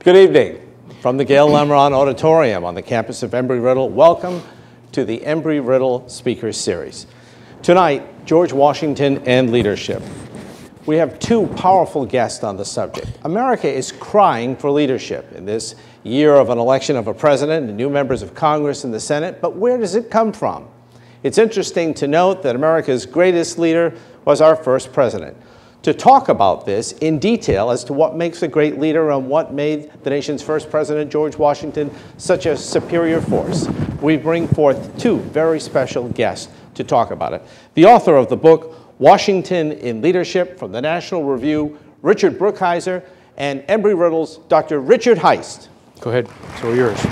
Good evening. From the Gail Lemron Auditorium on the campus of Embry-Riddle, welcome to the Embry-Riddle Speakers Series. Tonight, George Washington and leadership. We have two powerful guests on the subject. America is crying for leadership in this year of an election of a president and new members of Congress and the Senate, but where does it come from? It's interesting to note that America's greatest leader was our first president. To talk about this in detail as to what makes a great leader and what made the nation's first president, George Washington, such a superior force, we bring forth two very special guests to talk about it. The author of the book, Washington in Leadership, from the National Review, Richard Brookhiser, and Embry-Riddle's Dr. Richard Heist. Go ahead, it's all yours.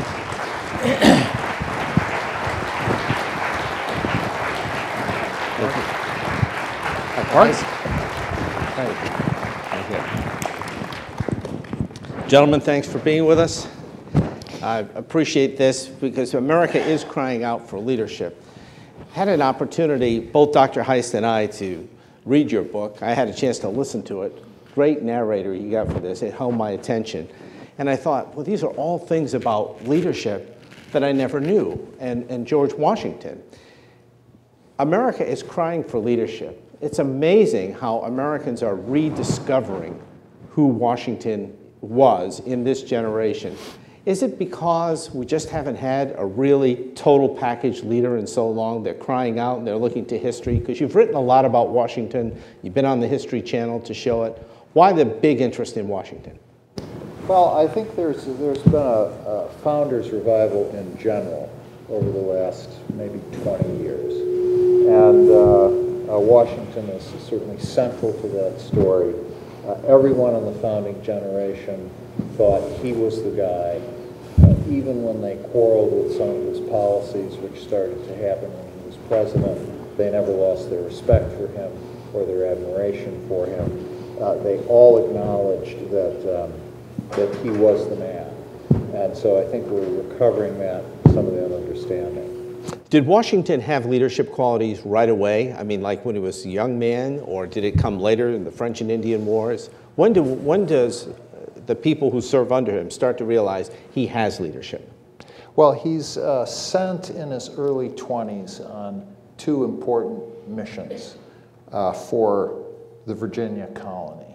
Gentlemen, thanks for being with us. I appreciate this because America is crying out for leadership. I had an opportunity, both Dr. Heist and I, to read your book. I had a chance to listen to it. Great narrator you got for this. It held my attention. And I thought, well, these are all things about leadership that I never knew, and George Washington. America is crying for leadership. It's amazing how Americans are rediscovering who Washington was in this generation. Is it because we just haven't had a really total package leader in so long? They're crying out and they're looking to history? Because you've written a lot about Washington. You've been on the History Channel to show it. Why the big interest in Washington? Well, I think there's been a founders revival in general over the last maybe 20 years. And Washington is certainly central to that story. Everyone in the founding generation thought he was the guy. Even when they quarreled with some of his policies, which started to happen when he was president, they never lost their respect for him or their admiration for him. They all acknowledged that he was the man. And so I think we're recovering some of that understanding. Did Washington have leadership qualities right away? I mean, like when he was a young man, or did it come later in the French and Indian Wars? When does the people who serve under him start to realize he has leadership? Well, he's sent in his early 20s on two important missions for the Virginia colony.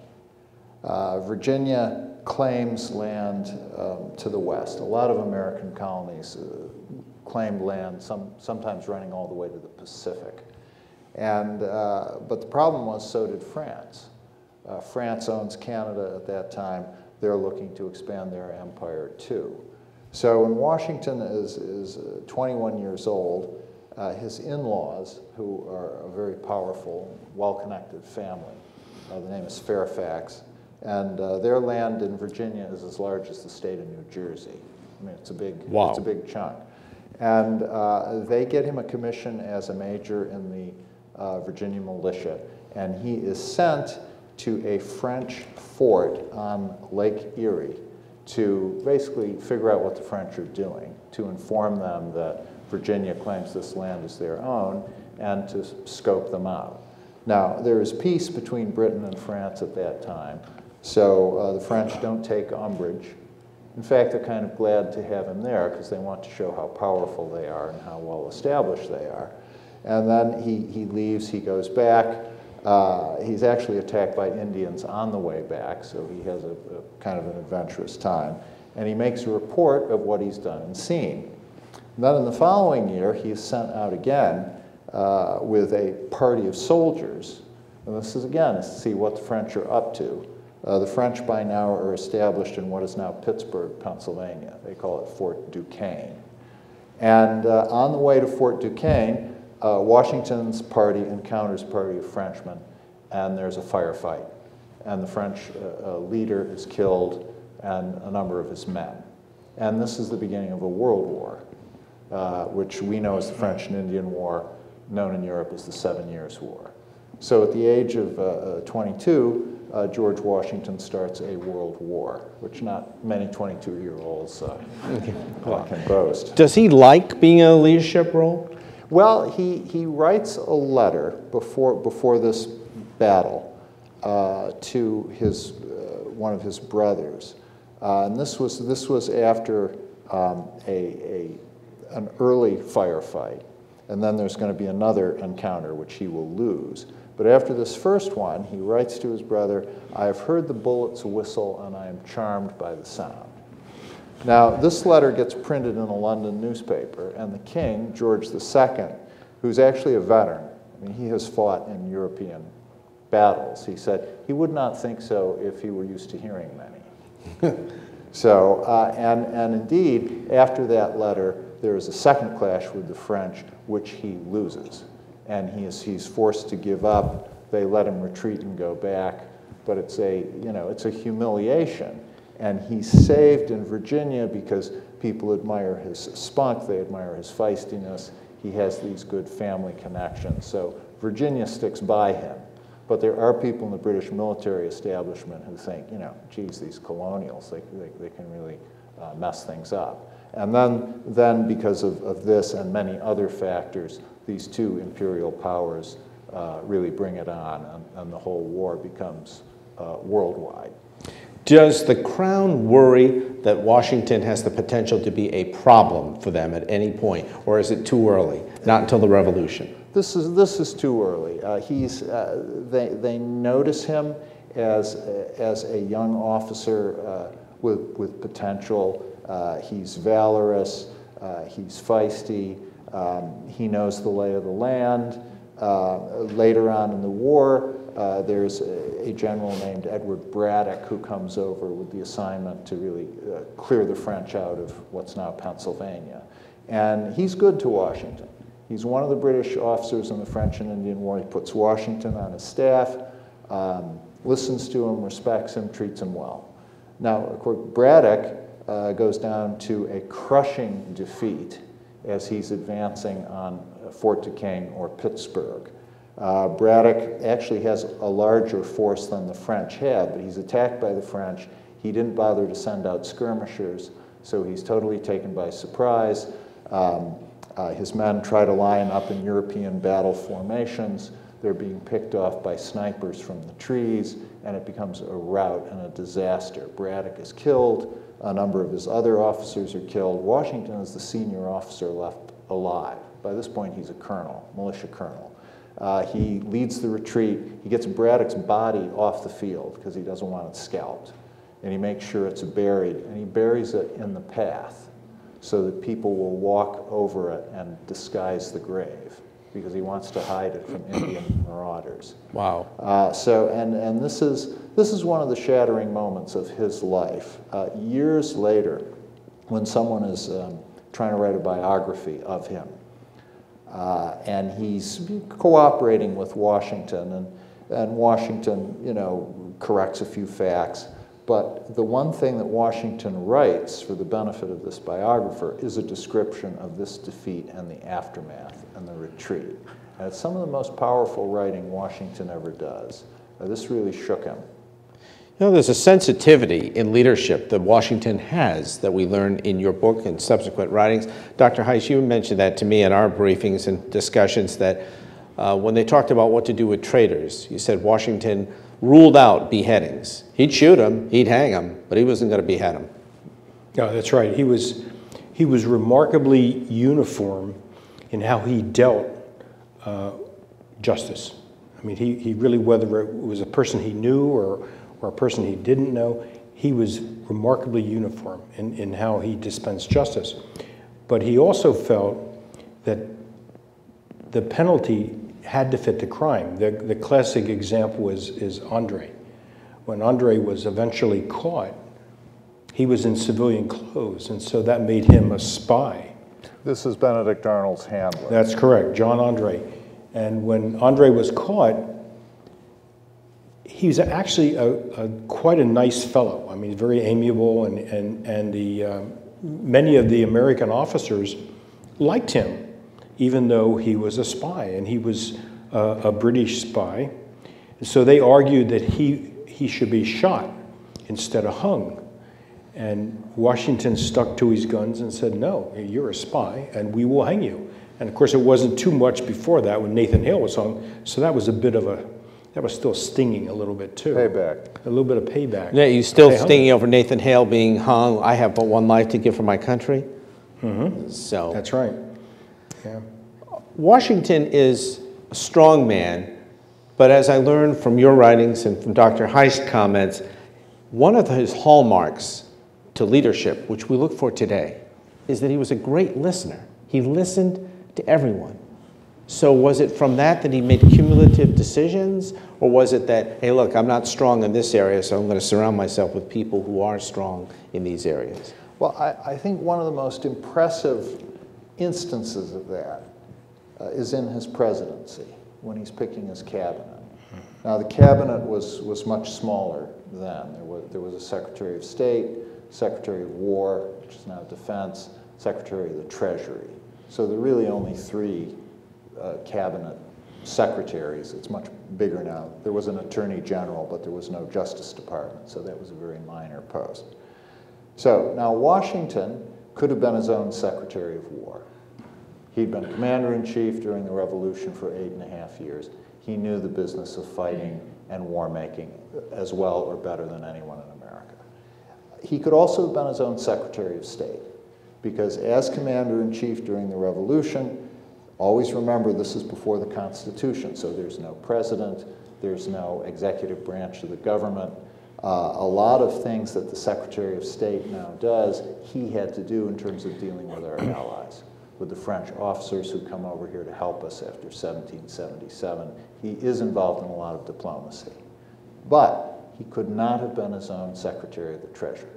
Virginia claims land to the west. A lot of American colonies claimed land, sometimes running all the way to the Pacific. And, but the problem was, so did France. France owns Canada at that time. They're looking to expand their empire too. So when Washington is 21 years old, his in-laws, who are a very powerful, well-connected family, the name is Fairfax, and their land in Virginia is as large as the state of New Jersey. I mean, it's a big, wow. It's a big chunk. And they get him a commission as a major in the Virginia militia, and he is sent to a French fort on Lake Erie to basically figure out what the French are doing, to inform them that Virginia claims this land as their own, and to scope them out. Now, there is peace between Britain and France at that time, so the French don't take umbrage. In fact, they're kind of glad to have him there because they want to show how powerful they are and how well established they are. And then he leaves, he goes back. He's actually attacked by Indians on the way back, so he has a kind of an adventurous time. And he makes a report of what he's done and seen. And then in the following year, he's sent out again with a party of soldiers. And this is, again, to see what the French are up to. The French by now are established in what is now Pittsburgh, Pennsylvania. They call it Fort Duquesne. And on the way to Fort Duquesne, Washington's party encounters a party of Frenchmen, and there's a firefight. And the French leader is killed, and a number of his men. And this is the beginning of a world war, which we know as the French and Indian War, known in Europe as the 7 Years' War. So at the age of 22, George Washington starts a world war, which not many 22-year-olds can boast. Does he like being in a leadership role? Well, he writes a letter before this battle to one of his brothers, And this was after an early firefight. And then there's going to be another encounter, which he will lose. But after this first one, he writes to his brother, "I have heard the bullets whistle, and I am charmed by the sound." Now, this letter gets printed in a London newspaper, and the king, George II, who's actually a veteran, I mean, he has fought in European battles. He said he would not think so if he were used to hearing many. So, and indeed, after that letter, there is a second clash with the French, which he loses. And he's forced to give up. They let him retreat and go back. But it's a humiliation. And he's saved in Virginia because people admire his spunk, they admire his feistiness. He has these good family connections. So Virginia sticks by him. But there are people in the British military establishment who think, geez, these colonials, they can really mess things up. And then because of this and many other factors, these two imperial powers really bring it on, and the whole war becomes worldwide. Does the Crown worry that Washington has the potential to be a problem for them at any point, or is it too early, not until the Revolution? This is too early. They notice him as a young officer with potential. He's valorous. He's feisty. He knows the lay of the land. Later on in the war, there's a general named Edward Braddock who comes over with the assignment to really clear the French out of what's now Pennsylvania. And he's good to Washington. He's one of the British officers in the French and Indian War. He puts Washington on his staff, listens to him, respects him, treats him well. Now, of course, Braddock goes down to a crushing defeat as he's advancing on Fort Duquesne or Pittsburgh. Braddock actually has a larger force than the French had, but he's attacked by the French. He didn't bother to send out skirmishers, so he's totally taken by surprise. His men try to line up in European battle formations. They're being picked off by snipers from the trees, and it becomes a rout and a disaster. Braddock is killed. A number of his other officers are killed. Washington is the senior officer left alive. By this point, he's a colonel, militia colonel. He leads the retreat. He gets Braddock's body off the field because he doesn't want it scalped. And he makes sure it's buried, and he buries it in the path so that people will walk over it and disguise the grave because he wants to hide it from Indian marauders. Wow. And this is one of the shattering moments of his life. Years later, when someone is trying to write a biography of him, and he's cooperating with Washington, and Washington, corrects a few facts. But the one thing that Washington writes for the benefit of this biographer is a description of this defeat and the aftermath and the retreat. And it's some of the most powerful writing Washington ever does. This really shook him. There's a sensitivity in leadership that Washington has that we learn in your book and subsequent writings. Dr. Heist, you mentioned that to me in our briefings and discussions that when they talked about what to do with traitors, you said Washington ruled out beheadings. He'd shoot them, he'd hang them, but he wasn't going to behead them. No, that's right. He was remarkably uniform in how he dealt justice. I mean, he really, whether it was a person he knew or a person he didn't know, he was remarkably uniform in how he dispensed justice. But he also felt that the penalty had to fit the crime. The classic example is Andre. When Andre was eventually caught, he was in civilian clothes, and so that made him a spy. This is Benedict Arnold's handler. That's correct, John Andre. And when Andre was caught, he's actually quite a nice fellow. I mean, very amiable, and many of the American officers liked him, even though he was a spy, and he was a British spy. So they argued that he should be shot instead of hung. And Washington stuck to his guns and said, no, you're a spy, and we will hang you. And of course, it wasn't too much before that when Nathan Hale was hung, so that was a bit of that was still stinging a little bit too. Payback. A little bit of payback. Yeah, you still They hung stinging over Nathan Hale being hung. I have but one life to give for my country. So That's right. Yeah. Washington is a strong man, but as I learned from your writings and from Dr. Heist comments, one of his hallmarks to leadership, which we look for today, is that he was a great listener. He listened to everyone. So was it from that he made cumulative decisions, or was it that, hey, look, I'm not strong in this area, so I'm going to surround myself with people who are strong in these areas? Well, I think one of the most impressive instances of that is in his presidency, when he's picking his cabinet. Now, the cabinet was much smaller then. There was a Secretary of State, Secretary of War, which is now Defense, Secretary of the Treasury. So there are really only three cabinet secretaries. It's much bigger now. There was an Attorney General, but there was no Justice Department, so that was a very minor post. So now Washington could have been his own Secretary of War. He'd been Commander-in-Chief during the Revolution for 8.5 years. He knew the business of fighting and war-making as well or better than anyone in America. He could also have been his own Secretary of State, because as Commander-in-Chief during the Revolution, always remember this is before the Constitution, so there's no president, there's no executive branch of the government. A lot of things that the Secretary of State now does, he had to do in terms of dealing with our allies, with the French officers who come over here to help us after 1777. He is involved in a lot of diplomacy. But he could not have been his own Secretary of the Treasury.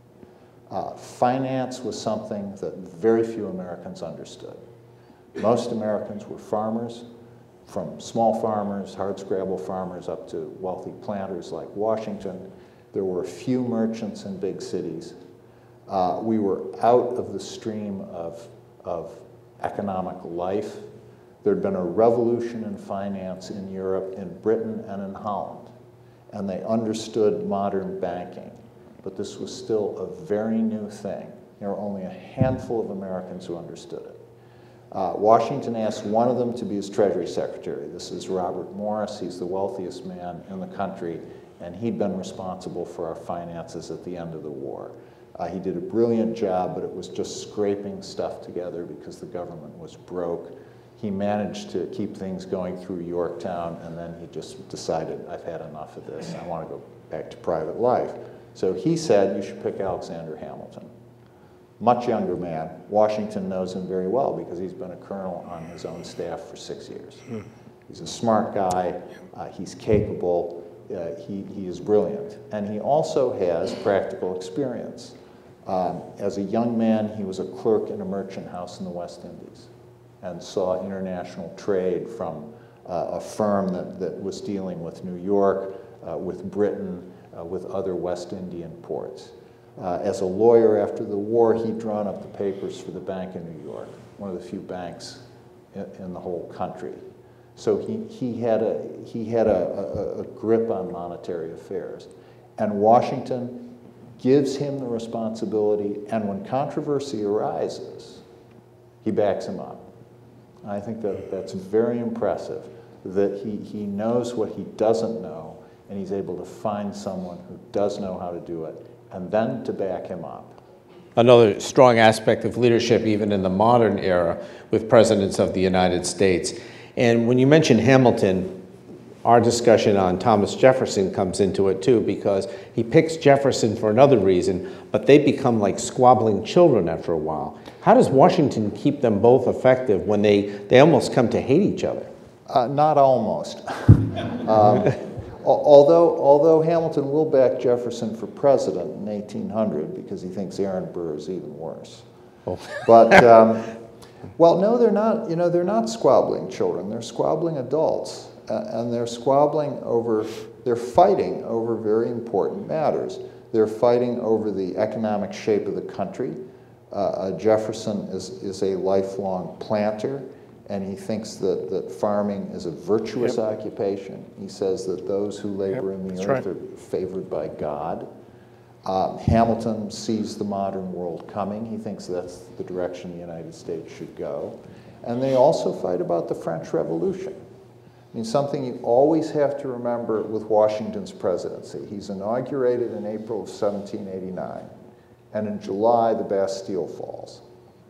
Finance was something that very few Americans understood. Most Americans were farmers, from small farmers, hardscrabble farmers, up to wealthy planters like Washington. There were a few merchants in big cities. We were out of the stream of economic life. There'd been a revolution in finance in Europe, in Britain, and in Holland, and they understood modern banking. But this was still a very new thing. There were only a handful of Americans who understood it. Washington asked one of them to be his Treasury Secretary. This is Robert Morris. He's the wealthiest man in the country, and he'd been responsible for our finances at the end of the war. He did a brilliant job, but it was just scraping stuff together because the government was broke. He managed to keep things going through Yorktown, and then he just decided, I've had enough of this. I want to go back to private life. So he said, you should pick Alexander Hamilton. Much younger man. Washington knows him very well because he's been a colonel on his own staff for 6 years. He's a smart guy. He's capable. He is brilliant. And he also has practical experience. As a young man, he was a clerk in a merchant house in the West Indies and saw international trade from a firm that was dealing with New York, with Britain, with other West Indian ports. As a lawyer after the war, he'd drawn up the papers for the Bank of New York, one of the few banks in the whole country. So he had a grip on monetary affairs. And Washington gives him the responsibility, and when controversy arises, he backs him up. And I think that's very impressive, that he knows what he doesn't know, and he's able to find someone who does know how to do it, and then to back him up. Another strong aspect of leadership, even in the modern era, with presidents of the United States. And when you mention Hamilton, our discussion on Thomas Jefferson comes into it too, because he picks Jefferson for another reason, but they become like squabbling children after a while. How does Washington keep them both effective when they almost come to hate each other? Not almost. Although Hamilton will back Jefferson for president in 1800 because he thinks Aaron Burr is even worse. Oh. But, well, no, they're not, they're not squabbling children. They're squabbling adults. And they're they're fighting over very important matters. They're fighting over the economic shape of the country. Jefferson is a lifelong planter, and he thinks that farming is a virtuous occupation. He says that those who labor in the earth are favored by God. Hamilton sees the modern world coming. He thinks that's the direction the United States should go. And they also fight about the French Revolution. mean, something you always have to remember with Washington's presidency. He's inaugurated in April of 1789, and in July, the Bastille falls.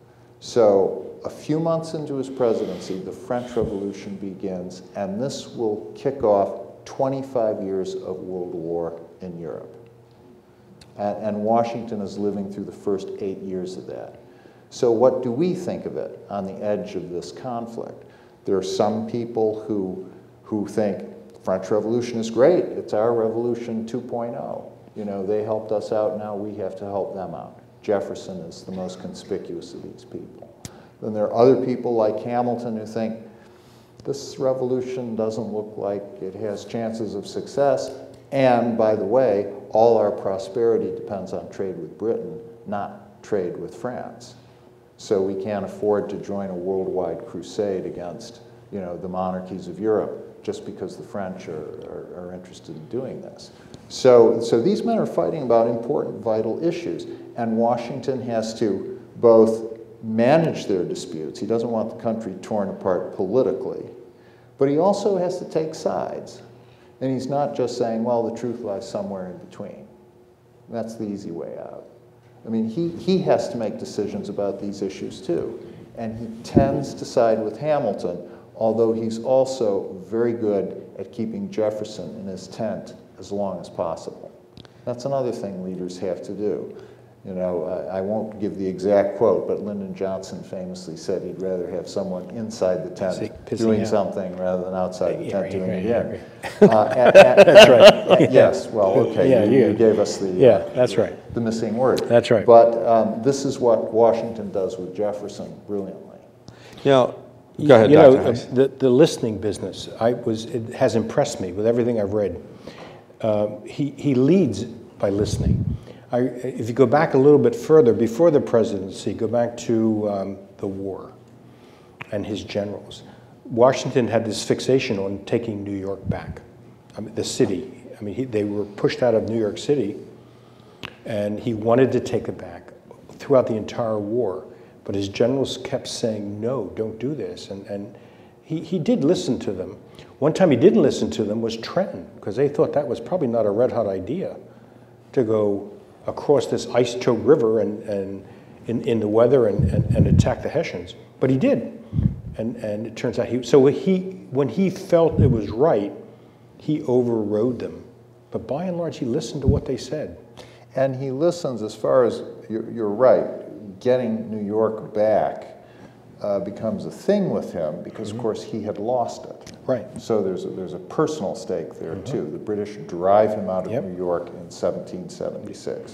So a few months into his presidency, the French Revolution begins, and this will kick off 25 years of World War in Europe. And Washington is living through the first 8 years of that. So what do we think of it on the edge of this conflict? There are some people who think French Revolution is great. It's our Revolution 2.0. You know, they helped us out, now we have to help them out. Jefferson is the most conspicuous of these people. Then there are other people like Hamilton who think this revolution doesn't look like it has chances of success. And by the way, all our prosperity depends on trade with Britain, not trade with France. So we can't afford to join a worldwide crusade against, you know, the monarchies of Europe just because the French are interested in doing this. So these men are fighting about important, vital issues, and Washington has to both manage their disputes. He doesn't want the country torn apart politically, but he also has to take sides. And he's not just saying, well, the truth lies somewhere in between. That's the easy way out. I mean, he has to make decisions about these issues too. And he tends to side with Hamilton, although he's also very good at keeping Jefferson in his tent as long as possible. That's another thing leaders have to do. You know, I won't give the exact quote, but Lyndon Johnson famously said he'd rather have someone inside the tent doing something rather than outside the tent doing it in. That's right. Yes, well, okay, yeah, you gave us the, that's right. the missing word. That's right. But this is what Washington does with Jefferson brilliantly. You know, go ahead, Dr. Heist. The listening business, it has impressed me with everything I've read. He leads by listening. If you go back a little bit further, before the presidency, go back to the war and his generals. Washington had this fixation on taking New York back, the city. I mean, they were pushed out of New York City, and he wanted to take it back throughout the entire war. But his generals kept saying, no, don't do this. And he did listen to them. One time he didn't listen to them was Trenton, because they thought that was probably not a red-hot idea to go across this ice-choked river and in the weather and attack the Hessians. But he did. And it turns out when he felt it was right, he overrode them. But by and large, he listened to what they said. And he listens as far as, you're right, getting New York back becomes a thing with him because, of course, he had lost it. Right. So there's a personal stake there, too. The British drive him out of New York in 1776.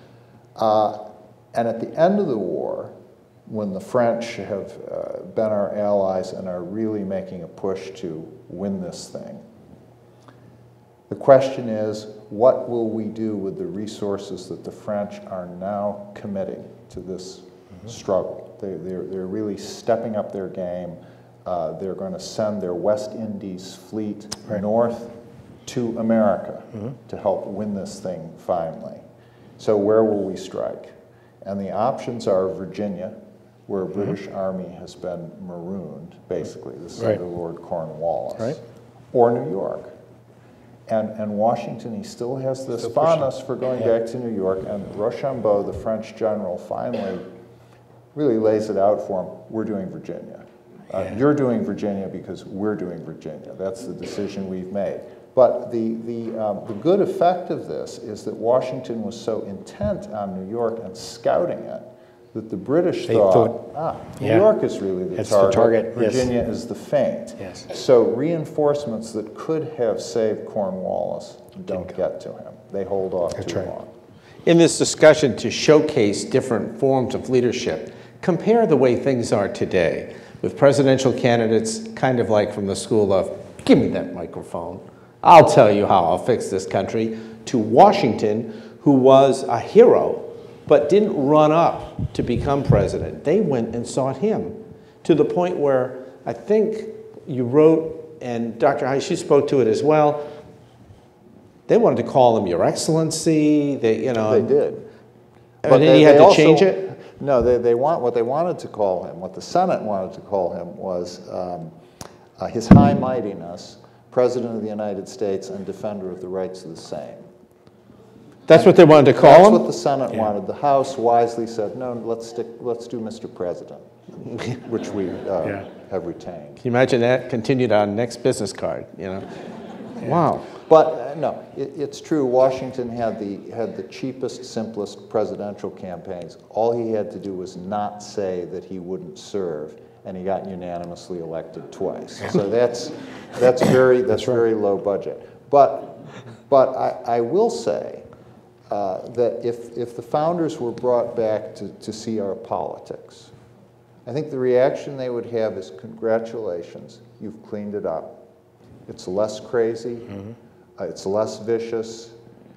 And at the end of the war, when the French have been our allies and are really making a push to win this thing, the question is, what will we do with the resources that the French are now committing to this struggle? They're really stepping up their game. They're going to send their West Indies fleet north to America to help win this thing finally. So where will we strike? And the options are Virginia, where a British army has been marooned, basically. This is under Lord Cornwallis. Or New York. And Washington, he still has this fondness for going back to New York, and Rochambeau, the French general, finally really lays it out for him. We're doing Virginia. You're doing Virginia because we're doing Virginia. That's the decision we've made. But the good effect of this is that Washington was so intent on New York and scouting it that the British thought, New York is really the target. Virginia is the feint. So reinforcements that could have saved Cornwallis don't get to him. They hold off too long. In this discussion to showcase different forms of leadership, compare the way things are today with presidential candidates kind of like from the school of, give me that microphone, I'll tell you how I'll fix this country, to Washington, who was a hero but didn't run up to become president. They went and sought him to the point where I think you wrote, and Dr. Heist, you spoke to it as well, they wanted to call him Your Excellency. They did. But then he had to change it? No, what they wanted to call him, what the Senate wanted to call him was His High Mightiness, President of the United States and Defender of the Rights of the Same. That's what they wanted to call him? That's what the Senate wanted. The House wisely said, no, let's do Mr. President, which we have retained. Can you imagine that continued on next business card, you know? Wow. But no, it's true. Washington had the cheapest, simplest presidential campaigns. All he had to do was not say that he wouldn't serve, and he got unanimously elected twice. So that's very low budget. But I will say that if the founders were brought back to see our politics, I think the reaction they would have is, congratulations, you've cleaned it up. It's less crazy, it's less vicious,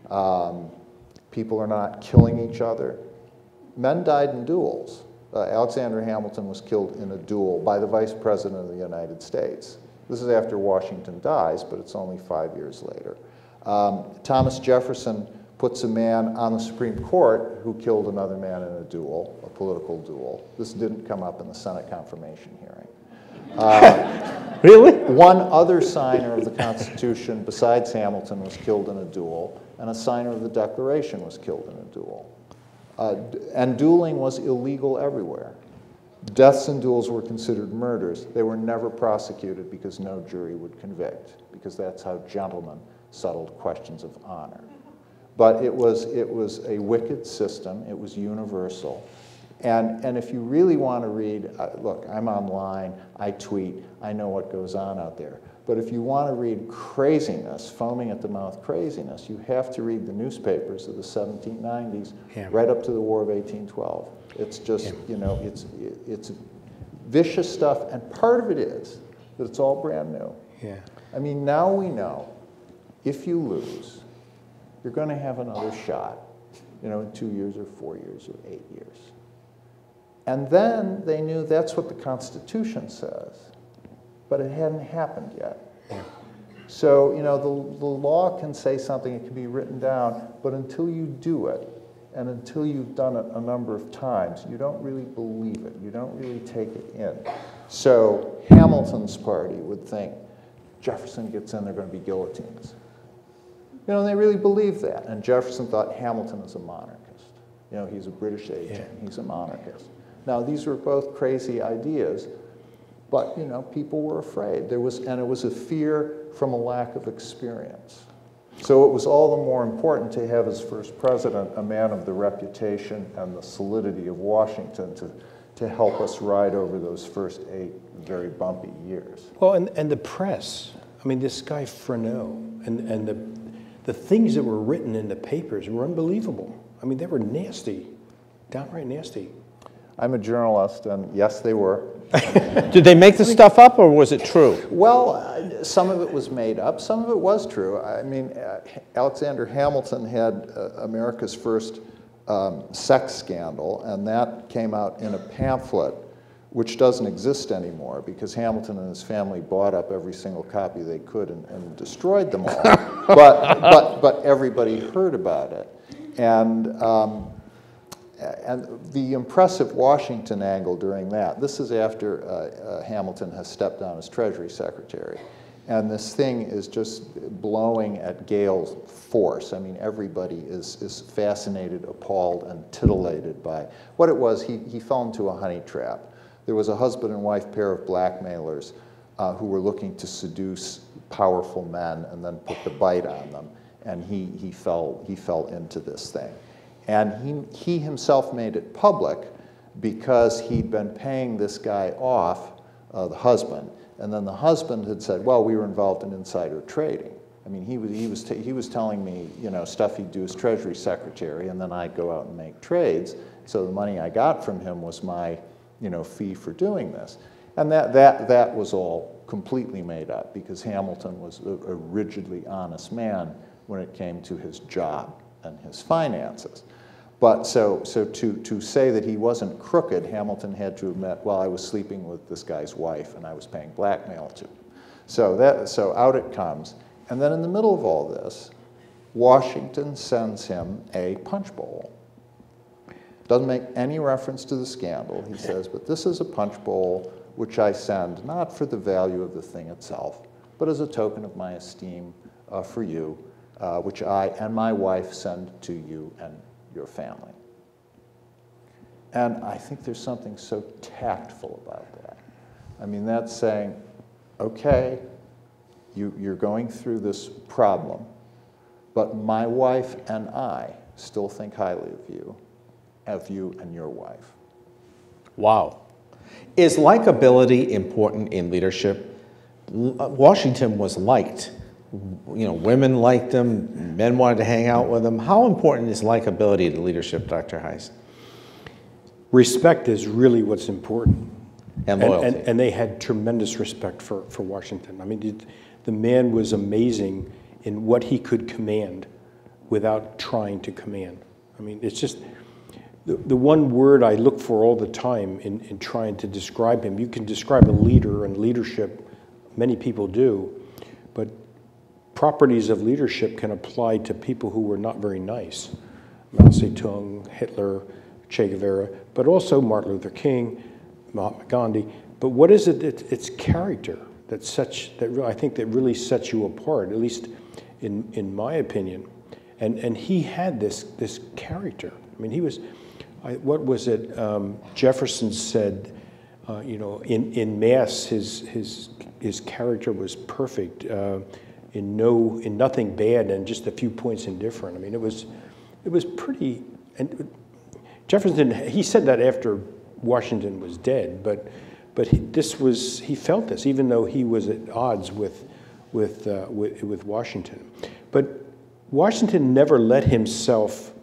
people are not killing each other. Men died in duels. Alexander Hamilton was killed in a duel by the Vice President of the United States. This is after Washington dies, but it's only 5 years later. Thomas Jefferson puts a man on the Supreme Court who killed another man in a duel, a political duel. This didn't come up in the Senate confirmation hearing. Really? One other signer of the Constitution besides Hamilton was killed in a duel, and a signer of the Declaration was killed in a duel. And dueling was illegal everywhere. Deaths in duels were considered murders. They were never prosecuted because no jury would convict, because that's how gentlemen settled questions of honor. But it was a wicked system. It was universal. And if you really want to read, look, I'm online, I tweet, I know what goes on out there. But if you want to read craziness, foaming at the mouth craziness, you have to read the newspapers of the 1790s, right up to the War of 1812. It's just, you know, it's vicious stuff, and part of it is that it's all brand new. Yeah. I mean, now we know if you lose, you're going to have another shot, you know, in 2 years or 4 years or 8 years. And then they knew that's what the Constitution says, but it hadn't happened yet. Yeah. So, you know, the law can say something, it can be written down, but until you do it, and until you've done it a number of times, you don't really believe it. You don't really take it in. So Hamilton's party would think, Jefferson gets in, they're going to be guillotines. You know, and they really believed that. And Jefferson thought Hamilton is a monarchist. You know, he's a British agent, he's a monarchist. Now, these were both crazy ideas, but, you know, people were afraid. And it was a fear from a lack of experience. So it was all the more important to have as first president a man of the reputation and the solidity of Washington to help us ride over those first 8 very bumpy years. Well, and the press, I mean, this guy Freneau, and the things that were written in the papers were unbelievable. I mean, they were nasty, downright nasty. I'm a journalist, and yes, they were. Did they make the stuff up, or was it true? Well, some of it was made up. Some of it was true. I mean, Alexander Hamilton had America's first sex scandal, and that came out in a pamphlet, which doesn't exist anymore because Hamilton and his family bought up every single copy they could and destroyed them all. but everybody heard about it. And the impressive Washington angle during that, this is after Hamilton has stepped down as Treasury Secretary. And this thing is just blowing at gale force. I mean, everybody is fascinated, appalled, and titillated by what it was. He fell into a honey trap. There was a husband and wife pair of blackmailers who were looking to seduce powerful men and then put the bite on them. And he fell into this thing. And he himself made it public because he'd been paying this guy off, the husband, and then the husband had said, well, we were involved in insider trading. I mean, he was telling me, you know, stuff he'd do as Treasury Secretary, and then I'd go out and make trades. So the money I got from him was my, you know, fee for doing this. And that was all completely made up because Hamilton was a rigidly honest man when it came to his job and his finances. But so to say that he wasn't crooked, Hamilton had to admit, well, I was sleeping with this guy's wife and I was paying blackmail to him. So out it comes. And then in the middle of all this, Washington sends him a punch bowl. Doesn't make any reference to the scandal. He says, but this is a punch bowl which I send not for the value of the thing itself, but as a token of my esteem for you, which I and my wife send to you and your family. And I think there's something so tactful about that. I mean, that's saying, okay, you're going through this problem, but my wife and I still think highly of you and your wife. Wow. Is likability important in leadership? Washington was liked. You know, women liked him, men wanted to hang out with him. How important is likability to leadership, Dr. Heist? Respect is really what's important. And loyalty. And they had tremendous respect for Washington. I mean, the man was amazing in what he could command without trying to command. I mean, it's just, the one word I look for all the time in trying to describe him, you can describe a leader and leadership, many people do, but properties of leadership can apply to people who were not very nice. Mao Zedong, Hitler, Che Guevara, but also Martin Luther King, Mahatma Gandhi. But what is it? It's character I think that really sets you apart, at least in my opinion. And he had this character. I mean, he was, what was it? Jefferson said, you know, in mass, his character was perfect. In nothing bad and just a few points indifferent. I mean, it was pretty. And Jefferson, he said that after Washington was dead, but he felt this, even though he was at odds with Washington. But Washington never let himself.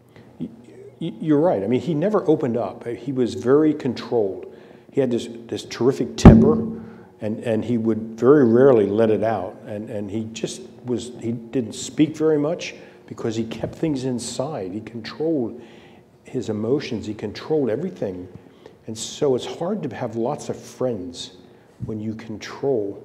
You're right. I mean, he never opened up. He was very controlled. He had this terrific temper, and he would very rarely let it out. And he didn't speak very much because he kept things inside. He controlled his emotions. He controlled everything. And so it's hard to have lots of friends when you control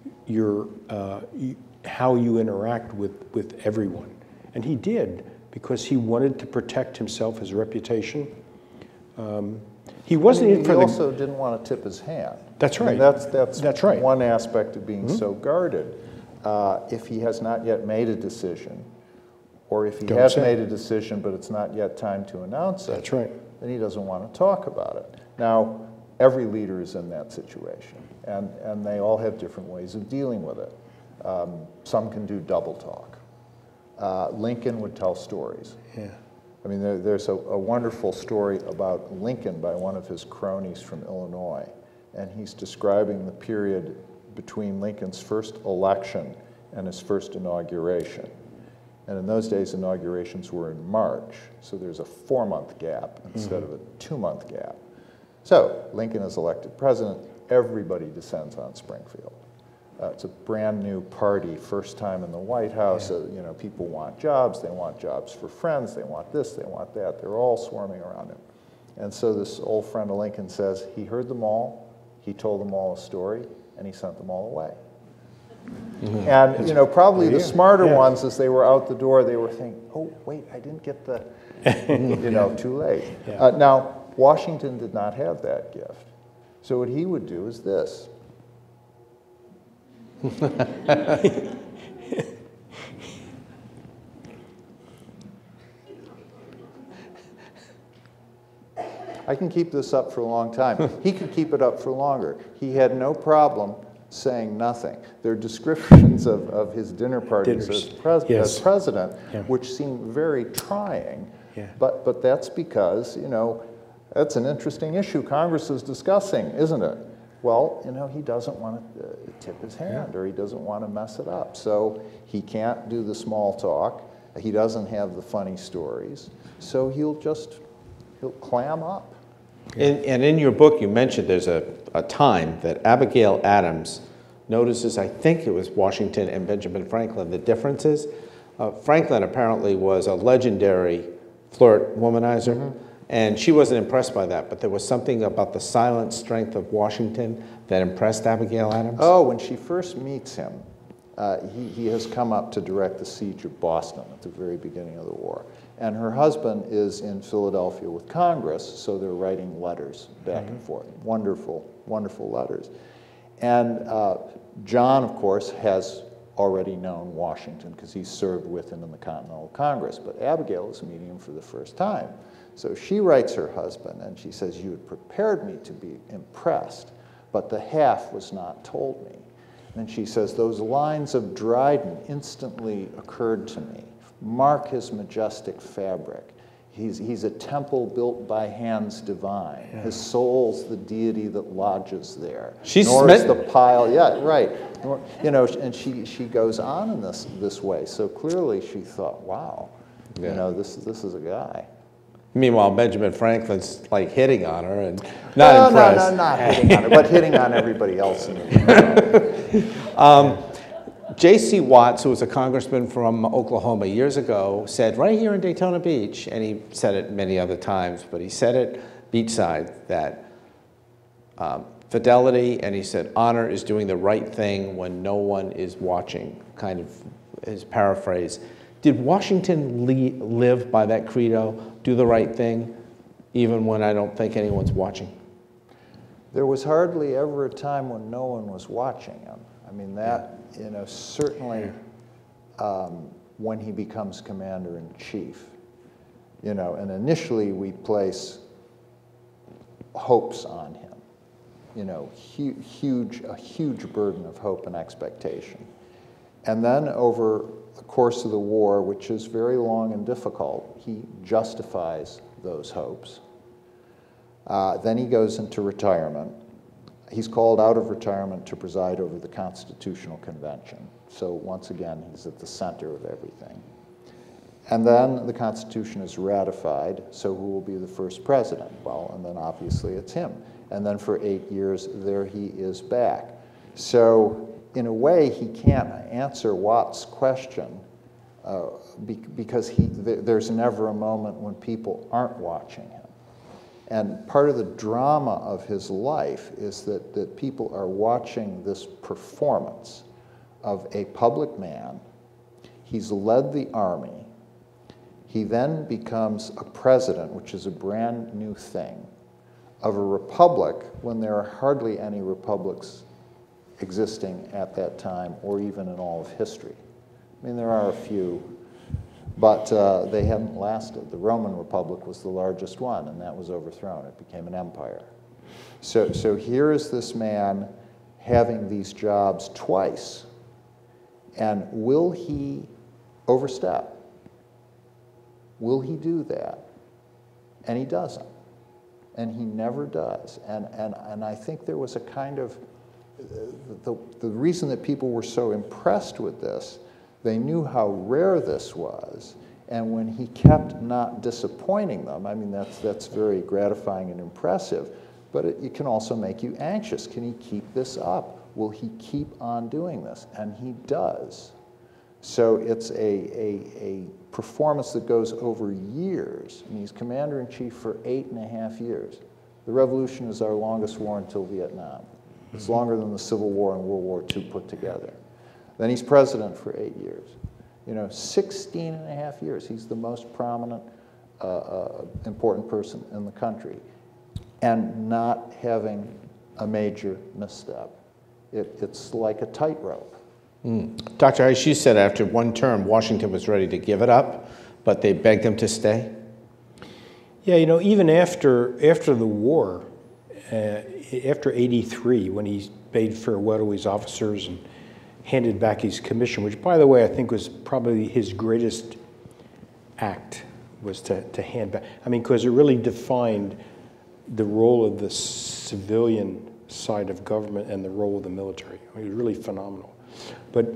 how you interact with everyone. And he did, because he wanted to protect himself, his reputation. He wasn't in for He also didn't want to tip his hand. That's right. I mean, that's right. One aspect of being so guarded. If he has not yet made a decision, or if he has made a decision but it's not yet time to announce it, that's right, then he doesn't want to talk about it. Now, every leader is in that situation, and they all have different ways of dealing with it. Some can do double talk. Lincoln would tell stories. Yeah. I mean, there's a wonderful story about Lincoln by one of his cronies from Illinois, and he's describing the period between Lincoln's first election and his first inauguration. And in those days, inaugurations were in March, so there's a 4-month gap instead of a 2-month gap. So Lincoln is elected president, everybody descends on Springfield. It's a brand new party, first time in the White House. Yeah. You know, people want jobs, they want jobs for friends, they want this, they want that. They're all swarming around him. And so this old friend of Lincoln says he heard them all, he told them all a story, and he sent them all away. Mm-hmm. And you know, probably the smarter ones, as they were out the door, they were thinking, "Oh, wait, I didn't get the, you know, too late." Yeah. Now, Washington did not have that gift, so what he would do is this. I can keep this up for a long time. He could keep it up for longer. He had no problem saying nothing. There are descriptions of his dinner parties as president, which seem very trying, but that's because, you know, that's an interesting issue Congress is discussing, isn't it? Well, you know, he doesn't want to tip his hand, or he doesn't want to mess it up. So he can't do the small talk. He doesn't have the funny stories. So he'll clam up. And in your book, you mentioned there's a time that Abigail Adams notices, I think it was Washington and Benjamin Franklin, the differences. Franklin apparently was a legendary flirt womanizer, and she wasn't impressed by that, but there was something about the silent strength of Washington that impressed Abigail Adams? Oh, when she first meets him, he has come up to direct the siege of Boston at the very beginning of the war. And her husband is in Philadelphia with Congress, so they're writing letters back and forth. Wonderful, wonderful letters. And John, of course, has already known Washington because he served with him in the Continental Congress, but Abigail is meeting him for the first time. So she writes her husband, and she says, "You had prepared me to be impressed, but the half was not told me." And she says, "Those lines of Dryden instantly occurred to me. Mark his majestic fabric. He's a temple built by hands divine. Yeah. His soul's the deity that lodges there. Nor is the pile." Yeah, right. You know, and she goes on in this way. So clearly she thought, wow, yeah, you know, this is a guy. Meanwhile, Benjamin Franklin's like hitting on her and not impressed. No, not hitting on her, but hitting on everybody else in the room. J.C. Watts, who was a congressman from Oklahoma years ago, said right here in Daytona Beach, and he said it many other times, but he said it beachside, that fidelity, and he said honor is doing the right thing when no one is watching, kind of his paraphrase. Did Washington live by that credo, do the right thing, even when I don't think anyone's watching? There was hardly ever a time when no one was watching him. I mean, that, you know, certainly when he becomes commander-in-chief, you know, and initially we place hopes on him, you know, a huge burden of hope and expectation. And then over the course of the war, which is very long and difficult, he justifies those hopes. Then he goes into retirement. He's called out of retirement to preside over the Constitutional Convention. So once again, he's at the center of everything. And then the Constitution is ratified, so who will be the first president? Well, and then obviously it's him. And then for 8 years, there he is back. So in a way, he can't answer Watt's question because there's never a moment when people aren't watching him. And part of the drama of his life is that people are watching this performance of a public man. He's led the army. He then becomes a president, which is a brand new thing, of a republic when there are hardly any republics existing at that time or even in all of history. I mean, there are a few, but they haven't lasted. The Roman Republic was the largest one, and that was overthrown. It became an empire. So here is this man having these jobs twice, and will he overstep? Will he do that? And he doesn't. And he never does. And I think there was a kind of, the reason that people were so impressed with this, they knew how rare this was, and when he kept not disappointing them, I mean, that's very gratifying and impressive, but it can also make you anxious. Can he keep this up? Will he keep on doing this? And he does. So it's a performance that goes over years. I mean, he's commander-in-chief for 8.5 years. The Revolution is our longest war until Vietnam. It's longer than the Civil War and World War II put together. Then he's president for 8 years. You know, 16.5 years. He's the most prominent, important person in the country. And not having a major misstep. It's like a tightrope. Dr. Heist, you said after one term, Washington was ready to give it up, but they begged him to stay? Yeah, you know, even after the war, after '83, when he bade farewell to his officers and handed back his commission, which, by the way, I think was probably his greatest act, was to hand back. I mean, because it really defined the role of the civilian side of government and the role of the military. I mean, it was really phenomenal. But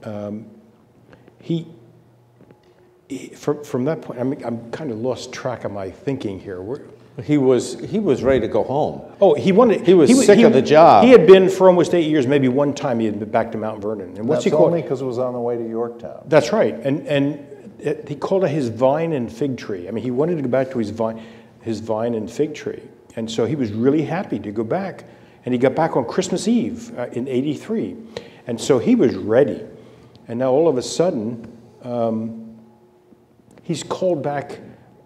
from that point, I mean, I'm kind of lost track of my thinking here. He was ready to go home. Oh, he wanted. He was sick of the job. He had been for almost 8 years. Maybe one time he had been back to Mount Vernon. And what's That's he called? only because it was on the way to Yorktown. That's right. He called it his vine and fig tree. I mean, he wanted to go back to his vine and fig tree. And so he was really happy to go back. And he got back on Christmas Eve in '83. And so he was ready. And now all of a sudden, He's called back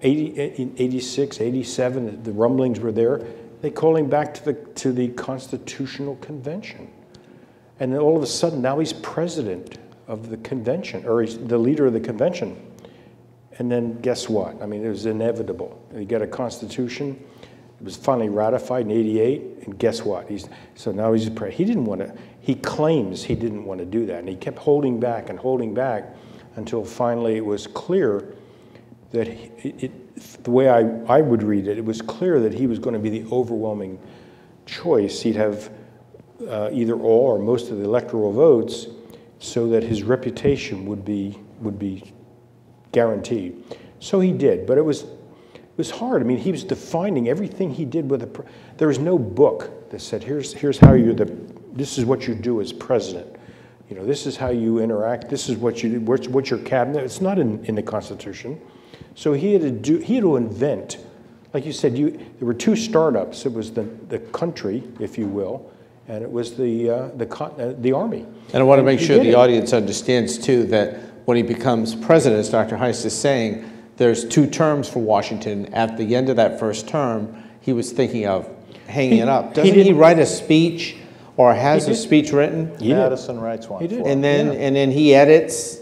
in 86, 87, the rumblings were there. They called him back to the Constitutional Convention. And then all of a sudden, now he's president of the convention, or he's the leader of the convention. And then guess what? I mean, it was inevitable. You got a constitution. It was finally ratified in 88, and guess what? So now he's president. He didn't want to, he claims he didn't want to do that, and he kept holding back until finally it was clear that the way I would read it, it was clear that he was going to be the overwhelming choice. He'd have either all or most of the electoral votes, so that his reputation would be guaranteed. So he did, but it was hard. I mean, he was defining everything he did with there was no book that said, here's how this is what you do as president. You know, this is how you interact. This is what you do. What's your cabinet? It's not in the Constitution. So he had to invent, like you said, there were two startups. It was the country, if you will, and it was the Army. And I want to make sure the audience understands, too, that when he becomes president, as Dr. Heist is saying, there's 2 terms for Washington. At the end of that first term, he was thinking of hanging it up. Doesn't he write a speech, or has a speech written? Madison writes one. He did. And then he edits.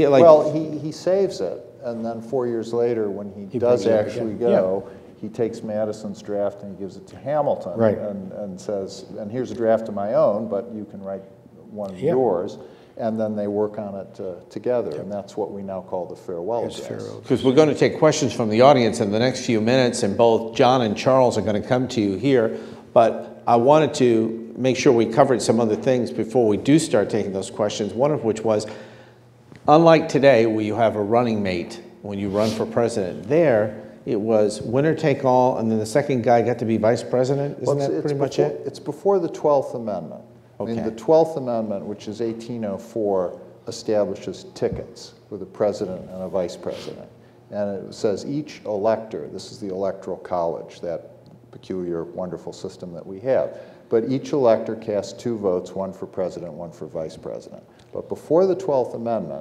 He saves it, and then 4 years later, when he does actually go, he takes Madison's draft and he gives it to Hamilton, right, and says, and here's a draft of my own, but you can write one of yours. And then they work on it together, and that's what we now call the farewell address. Because we're going to take questions from the audience in the next few minutes, and both John and Charles are going to come to you here. But I wanted to make sure we covered some other things before we do start taking those questions, one of which was, unlike today where you have a running mate when you run for president, there it was winner take all, and then the second guy got to be vice president? Isn't that pretty much it? It's before the 12th Amendment. Okay. I mean, the 12th Amendment, which is 1804, establishes tickets with a president and a vice president. And it says each elector, this is the Electoral College, that peculiar, wonderful system that we have, but each elector casts 2 votes, one for president, one for vice president. But before the 12th Amendment,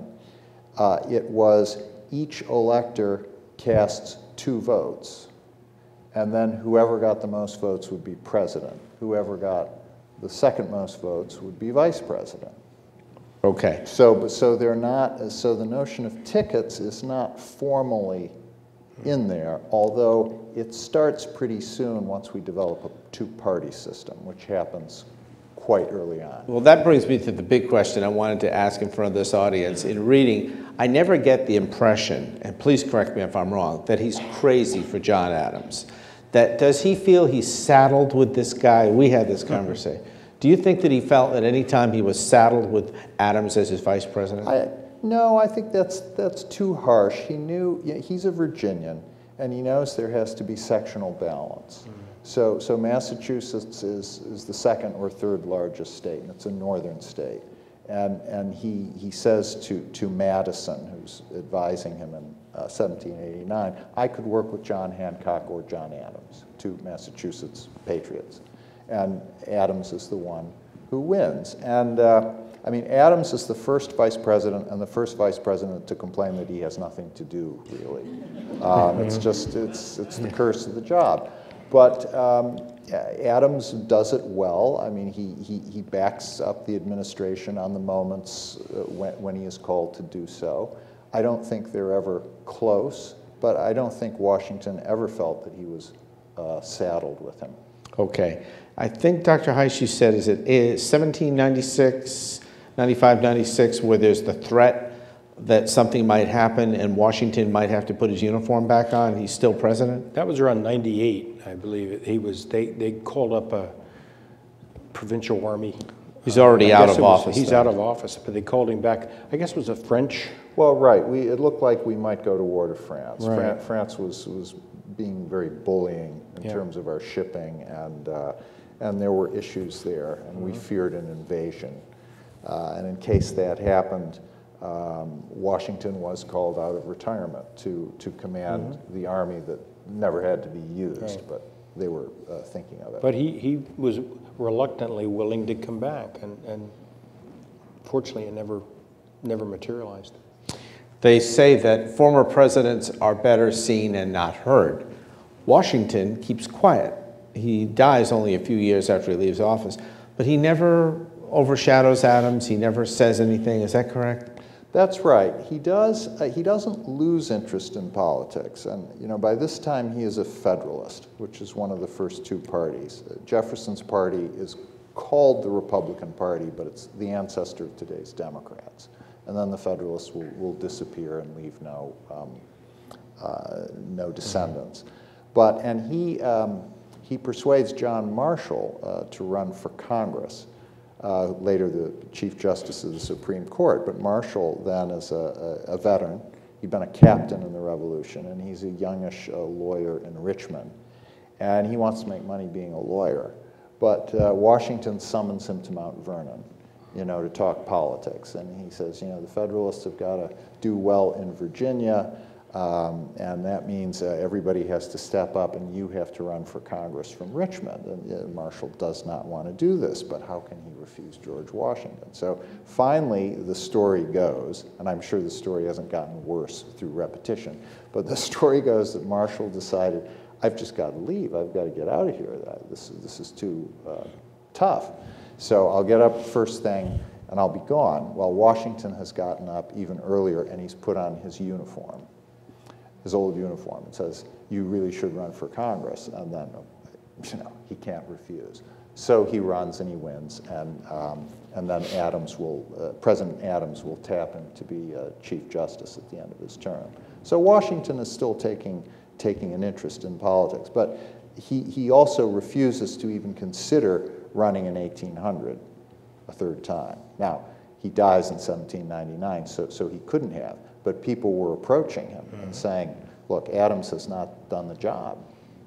it was each elector casts 2 votes, and then whoever got the most votes would be president. Whoever got the second most votes would be vice president. Okay. So they're not. So the notion of tickets is not formally in there, although it starts pretty soon once we develop a 2-party system, which happens quite early on. Well, that brings me to the big question I wanted to ask in front of this audience. In reading, I never get the impression, and please correct me if I'm wrong, that he's crazy for John Adams. Does he feel he's saddled with this guy? We had this conversation. Do you think that he felt at any time he was saddled with Adams as his vice president? No, I think that's too harsh. He knew, he's a Virginian, and he knows there has to be sectional balance. So Massachusetts is the 2nd or 3rd largest state, and it's a northern state. And he says to Madison, who's advising him in 1789, I could work with John Hancock or John Adams, 2 Massachusetts patriots. And Adams is the one who wins. And I mean, Adams is the first vice president and the first vice president to complain that he has nothing to do, really. It's the curse of the job. But Adams does it well. I mean, he backs up the administration on the moments when he is called to do so. I don't think they're ever close, but I don't think Washington ever felt that he was saddled with him. Okay. I think, Dr. Heist, you said, is it 1796, 95, 96, where there's the threat that something might happen and Washington might have to put his uniform back on? He's still president? That was around 98, I believe. They called up a provincial army. He's already out of office. He's out of office, but they called him back. I guess it was a French. Well, right. It looked like we might go to war to France. Right. France was being very bullying in terms of our shipping, and there were issues there, and we feared an invasion. And in case that happened, Washington was called out of retirement to command the army that never had to be used, but they were thinking of it. But he was reluctantly willing to come back, and fortunately it never materialized. They say that former presidents are better seen and not heard. Washington keeps quiet. He dies only a few years after he leaves office, but he never overshadows Adams. He never says anything. Is that correct? That's right. He doesn't lose interest in politics, and by this time he is a Federalist, which is one of the first two parties. Jefferson's party is called the Republican Party, but it's the ancestor of today's Democrats. And then the Federalists will disappear and leave no descendants. And he persuades John Marshall to run for Congress, later the Chief Justice of the Supreme Court. But Marshall then is a veteran. He'd been a captain in the Revolution, and he's a youngish lawyer in Richmond. And he wants to make money being a lawyer. But Washington summons him to Mount Vernon, to talk politics. And he says, the Federalists have got to do well in Virginia, and that means everybody has to step up, and you have to run for Congress from Richmond. And Marshall does not want to do this, but how can he refuse George Washington? So finally, the story goes, and I'm sure the story hasn't gotten worse through repetition, but the story goes that Marshall decided, I've just got to leave. I've got to get out of here. This is too tough. So I'll get up first thing, and I'll be gone. Well, Washington has gotten up even earlier, and he's put on his uniform, his old uniform. It says, you really should run for Congress. And then, he can't refuse. So he runs and he wins, and then President Adams will tap him to be Chief Justice at the end of his term. So Washington is still taking an interest in politics, but he also refuses to even consider running in 1800 a third time. Now, he dies in 1799, so he couldn't have, but people were approaching him and saying, look, Adams has not done the job.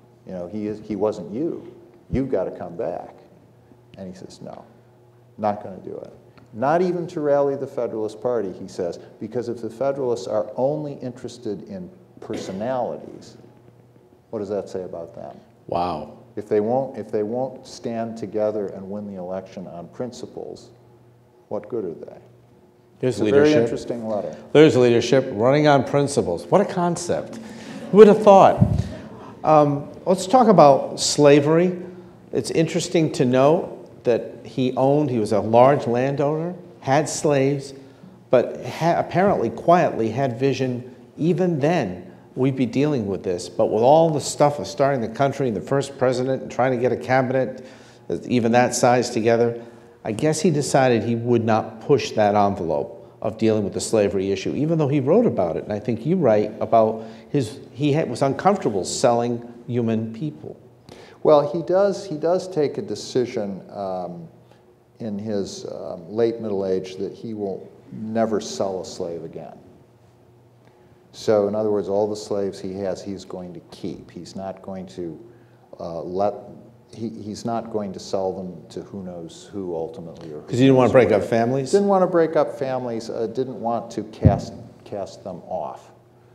He wasn't you. You've got to come back. And he says, no, not going to do it. Not even to rally the Federalist Party, he says, because if the Federalists are only interested in personalities, what does that say about them? Wow. If they won't stand together and win the election on principles, what good are they? There's it's leadership. A very interesting letter. There's leadership, running on principles. What a concept. Who would have thought? Let's talk about slavery. It's interesting to note that he was a large landowner, had slaves, but apparently quietly had vision even then. We'd be dealing with this, but with all the stuff of starting the country and the first president and trying to get a cabinet, even that size together, I guess he decided he would not push that envelope of dealing with the slavery issue, even though he wrote about it. And I think you write about he was uncomfortable selling human people. Well, he does take a decision in his late middle age that he will never sell a slave again. So, in other words, all the slaves he has, he's going to keep. He's not going to he's not going to sell them to who knows who ultimately. Because he didn't want to break up families? Didn't want to break up families, didn't want to cast them off.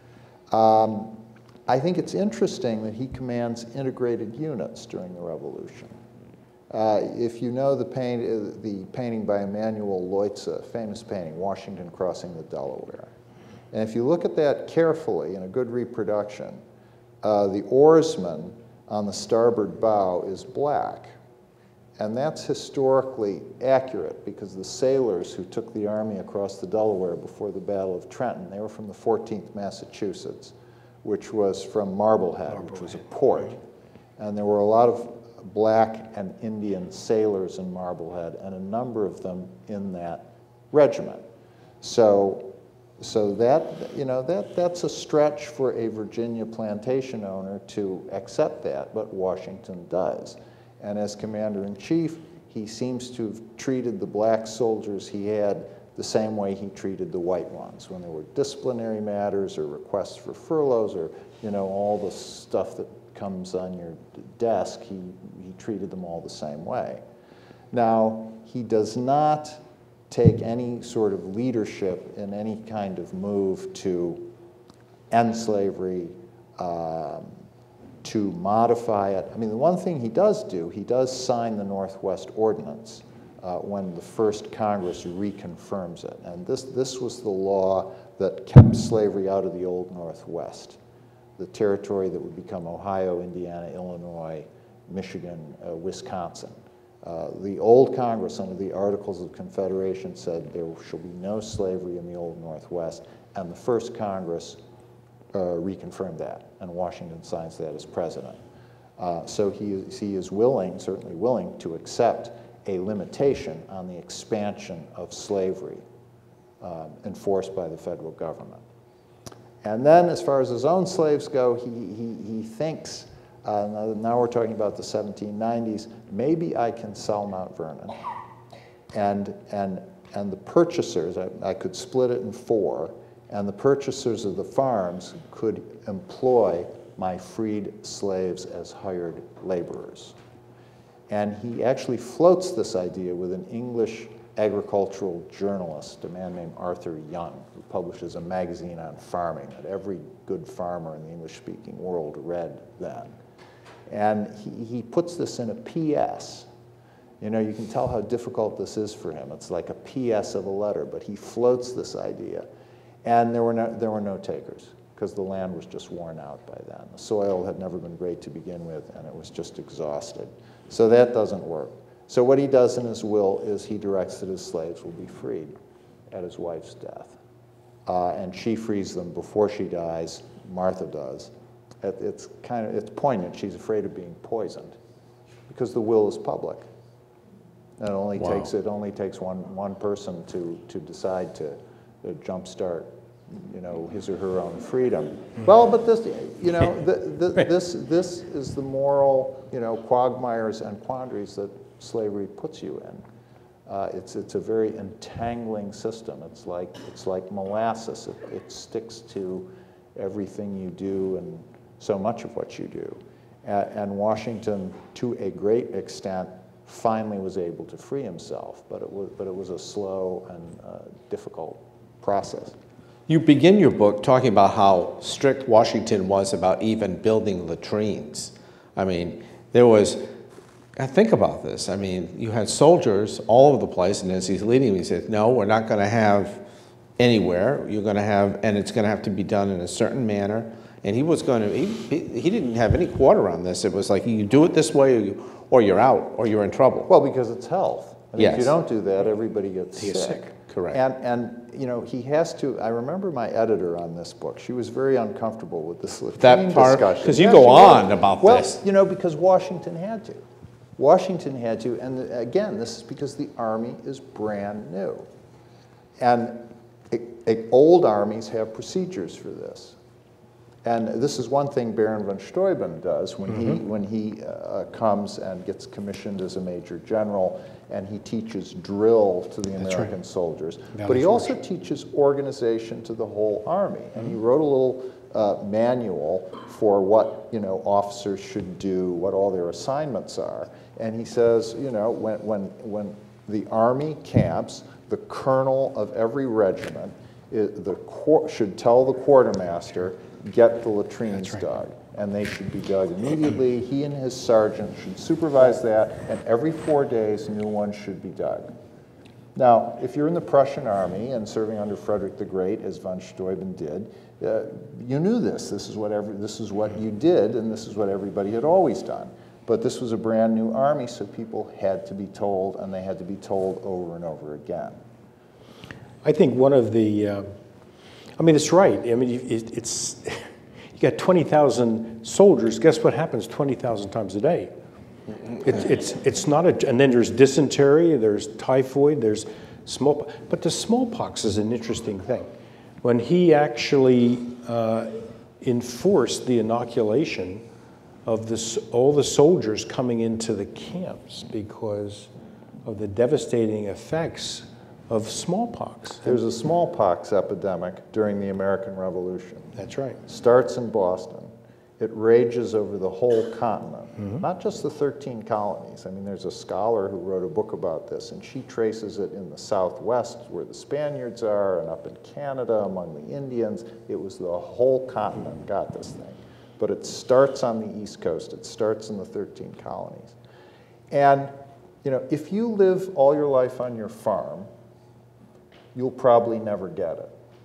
I think it's interesting that he commands integrated units during the Revolution. If you know the painting by Emanuel Leutze, famous painting, Washington Crossing the Delaware, and if you look at that carefully in a good reproduction, the oarsman on the starboard bow is black. And that's historically accurate because the sailors who took the army across the Delaware before the Battle of Trenton, they were from the 14th Massachusetts, which was from Marblehead, which was a port. And there were a lot of black and Indian sailors in Marblehead, and a number of them in that regiment. So that's a stretch for a Virginia plantation owner to accept that, but Washington does. And as commander-in-chief, he seems to have treated the black soldiers he had the same way he treated the white ones. When there were disciplinary matters or requests for furloughs or all the stuff that comes on your desk, he treated them all the same way. Now, he does not take any sort of leadership in any kind of move to end slavery, to modify it. I mean, the one thing he does do, he does sign the Northwest Ordinance when the first Congress reconfirms it. And this was the law that kept slavery out of the Old Northwest, the territory that would become Ohio, Indiana, Illinois, Michigan, Wisconsin. The old Congress, under the Articles of Confederation, said there shall be no slavery in the Old Northwest, and the first Congress reconfirmed that, and Washington signs that as president. So he is willing, certainly willing, to accept a limitation on the expansion of slavery enforced by the federal government. And then, as far as his own slaves go, he thinks, now we're talking about the 1790s, maybe I can sell Mount Vernon, and the purchasers, I could split it in 4, and the purchasers of the farms could employ my freed slaves as hired laborers. And he actually floats this idea with an English agricultural journalist, a man named Arthur Young, who publishes a magazine on farming that every good farmer in the English-speaking world read then. And he puts this in a PS. You know, you can tell how difficult this is for him. It's like a PS of a letter, but he floats this idea. And there were no takers, because the land was just worn out by then. The soil had never been great to begin with, and it was just exhausted. So that doesn't work. So what he does in his will is he directs that his slaves will be freed at his wife's death. And she frees them before she dies. Martha does. It's poignant. She's afraid of being poisoned because the will is public. And it only takes one person to decide to jumpstart, you know, his or her own freedom. Well, but this, you know, this is the moral, you know, quagmires and quandaries that slavery puts you in. It's a very entangling system. It's like molasses. It sticks to everything you do and so much of what you do. And Washington, to a great extent, finally was able to free himself, but it was a slow and difficult process. You begin your book talking about how strict Washington was about even building latrines. I mean, think about this. I mean, you had soldiers all over the place, and as he's leading them, he said, no, we're not going to have anywhere. You're going to have, and it's going to have to be done in a certain manner. And he was going to, he didn't have any quarter on this. It was like, you do it this way, or you're out, or you're in trouble. Well, because it's health. And yes. If you don't do that, everybody gets sick. Correct. And you know, he has to, I remember my editor on this book, she was very uncomfortable with this latrine discussion. Because you go on about this. Well, you know, because Washington had to. Washington had to, and again, this is because the Army is brand new. And old armies have procedures for this. And this is one thing Baron von Steuben does when he comes and gets commissioned as a major general, and he teaches drill to the American soldiers. But he also teaches organization to the whole army. And he wrote a little manual for what, you know, officers should do, what all their assignments are. And he says, you know, when the army camps, the colonel of every regiment should tell the quartermaster, get the latrines dug, and they should be dug immediately. He and his sergeant should supervise that, and every 4 days, new ones should be dug. Now, if you're in the Prussian army and serving under Frederick the Great, as von Steuben did, you knew this. This is what you did, and this is what everybody had always done. But this was a brand new army, so people had to be told, and they had to be told over and over again. I think one of the I mean, it's right. I mean, you got 20,000 soldiers. Guess what happens 20,000 times a day? It's not a, and then there's dysentery, there's typhoid, there's smallpox. But the smallpox is an interesting thing. When he actually enforced the inoculation of all the soldiers coming into the camps because of the devastating effects of smallpox. There's a smallpox epidemic during the American Revolution. That's right. Starts in Boston. It rages over the whole continent, not just the 13 colonies. I mean, there's a scholar who wrote a book about this, and she traces it in the Southwest where the Spaniards are, and up in Canada among the Indians. It was the whole continent got this thing. But it starts on the East Coast. It starts in the 13 colonies. And, you know, if you live all your life on your farm, you'll probably never get it.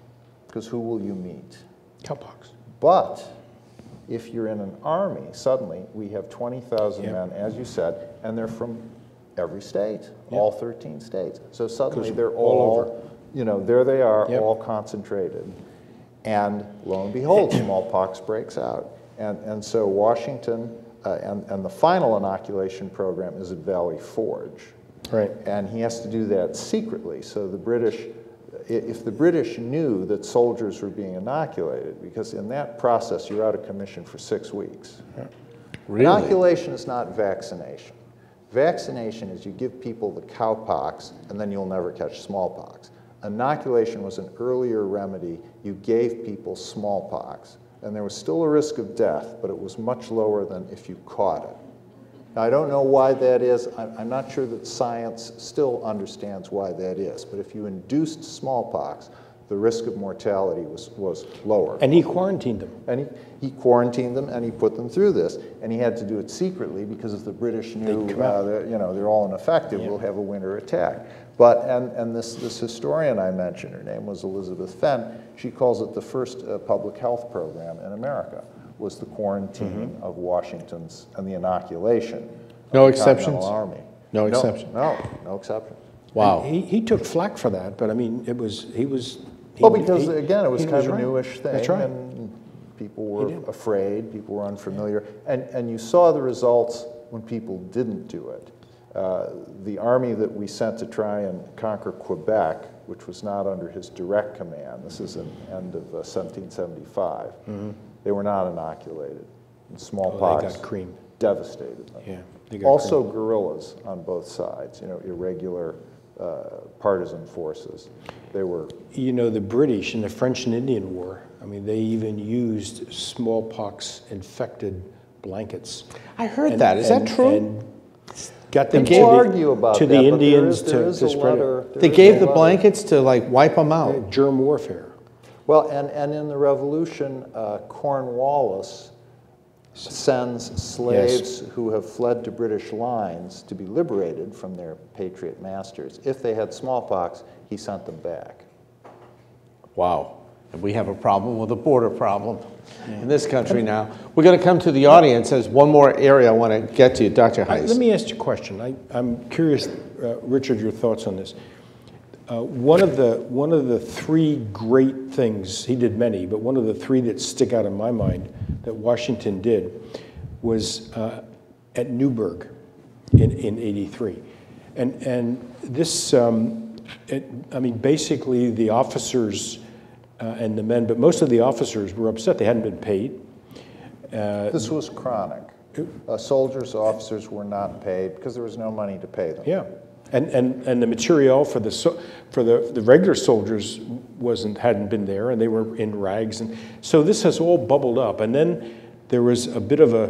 because who will you meet? Cowpox. But if you're in an army, suddenly we have 20,000 Yep. men, as you said, and they're from every state, Yep. all 13 states. So suddenly 'Cause they're all over. you know, there they are, Yep. all concentrated. And lo and behold, smallpox breaks out. And so Washington, and the final inoculation program is at Valley Forge. Right. And he has to do that secretly. So the British, if the British knew that soldiers were being inoculated, because in that process you're out of commission for 6 weeks. Really? Inoculation is not vaccination. Vaccination is you give people the cowpox and then you'll never catch smallpox. Inoculation was an earlier remedy. You gave people smallpox. And there was still a risk of death, but it was much lower than if you caught it. Now, I don't know why that is. I'm not sure that science still understands why that is. But if you induced smallpox, the risk of mortality was lower. And he quarantined them. And he quarantined them, and he put them through this. And he had to do it secretly because if the British knew, they're all ineffective, we'll have a winter attack. But, and this historian I mentioned, her name was Elizabeth Fenn, she calls it the first public health program in America, was the quarantining of Washington's and the inoculation. No of the exceptions? Continental Army. No exceptions? No exceptions. Wow. He took flack for that, but I mean, Well, because again, it was kind of a right. newish thing, That's right. and people were afraid, people were unfamiliar, and you saw the results when people didn't do it. The army that we sent to try and conquer Quebec, which was not under his direct command, this is in the end of 1775, they were not inoculated. And smallpox they got creamed. devastated them. Yeah, they got Also guerrillas on both sides, you know, irregular partisan forces. They were... You know, the British in the French and Indian War, I mean, they even used smallpox-infected blankets. I heard that. Is that true? And got them People argue about to that, the but Indians there is to a spread letter, it. there They is gave a the letter. blankets to like wipe them out. Germ warfare. Well, and in the Revolution, Cornwallis sends slaves who have fled to British lines to be liberated from their patriot masters. If they had smallpox, he sent them back. Wow. And we have a problem with a border problem in this country now. We're going to come to the audience. There's one more area I want to get to, Dr. Heist. Let me ask you a question. I'm curious, Richard, your thoughts on this. One of the three great things, he did many, but one of the three that stick out in my mind that Washington did was at Newburgh in '83. And this, I mean, basically the officers and the men, but most of the officers were upset. They hadn't been paid. This was chronic. Soldiers, officers were not paid because there was no money to pay them. Yeah. And the material for the regular soldiers hadn't been there, and they were in rags, and so this has all bubbled up. And then there was a bit of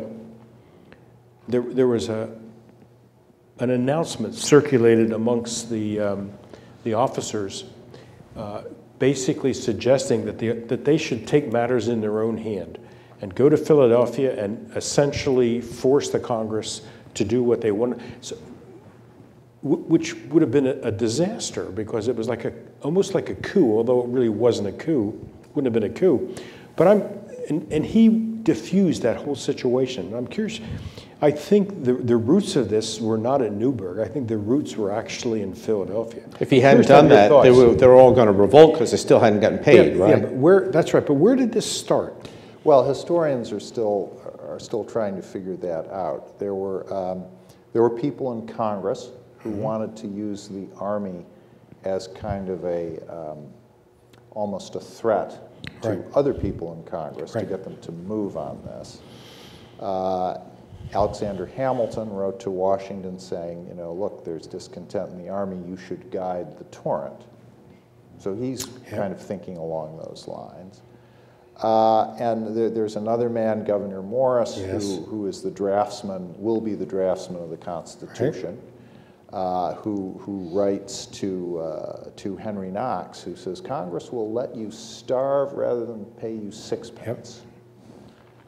an announcement circulated amongst the officers, basically suggesting that they should take matters in their own hand and go to Philadelphia and essentially force the Congress to do what they wanted. So, which would have been a disaster because it was almost like a coup, although it really wasn't a coup. Wouldn't have been a coup. But and he diffused that whole situation. I'm curious. I think the roots of this were not at Newburgh. I think the roots were actually in Philadelphia. If he hadn't done that, they were all going to revolt because they still hadn't gotten paid, right? Yeah, but that's right. But where did this start? Well, historians are still trying to figure that out. There were people in Congress who wanted to use the Army as kind of almost a threat to other people in Congress to get them to move on this. Alexander Hamilton wrote to Washington saying, you know, look, there's discontent in the Army, you should guide the torrent. So he's kind of thinking along those lines. And there's another man, Governor Morris, who is the draftsman, will be the draftsman of the Constitution. Who writes to Henry Knox, who says, Congress will let you starve rather than pay you sixpence.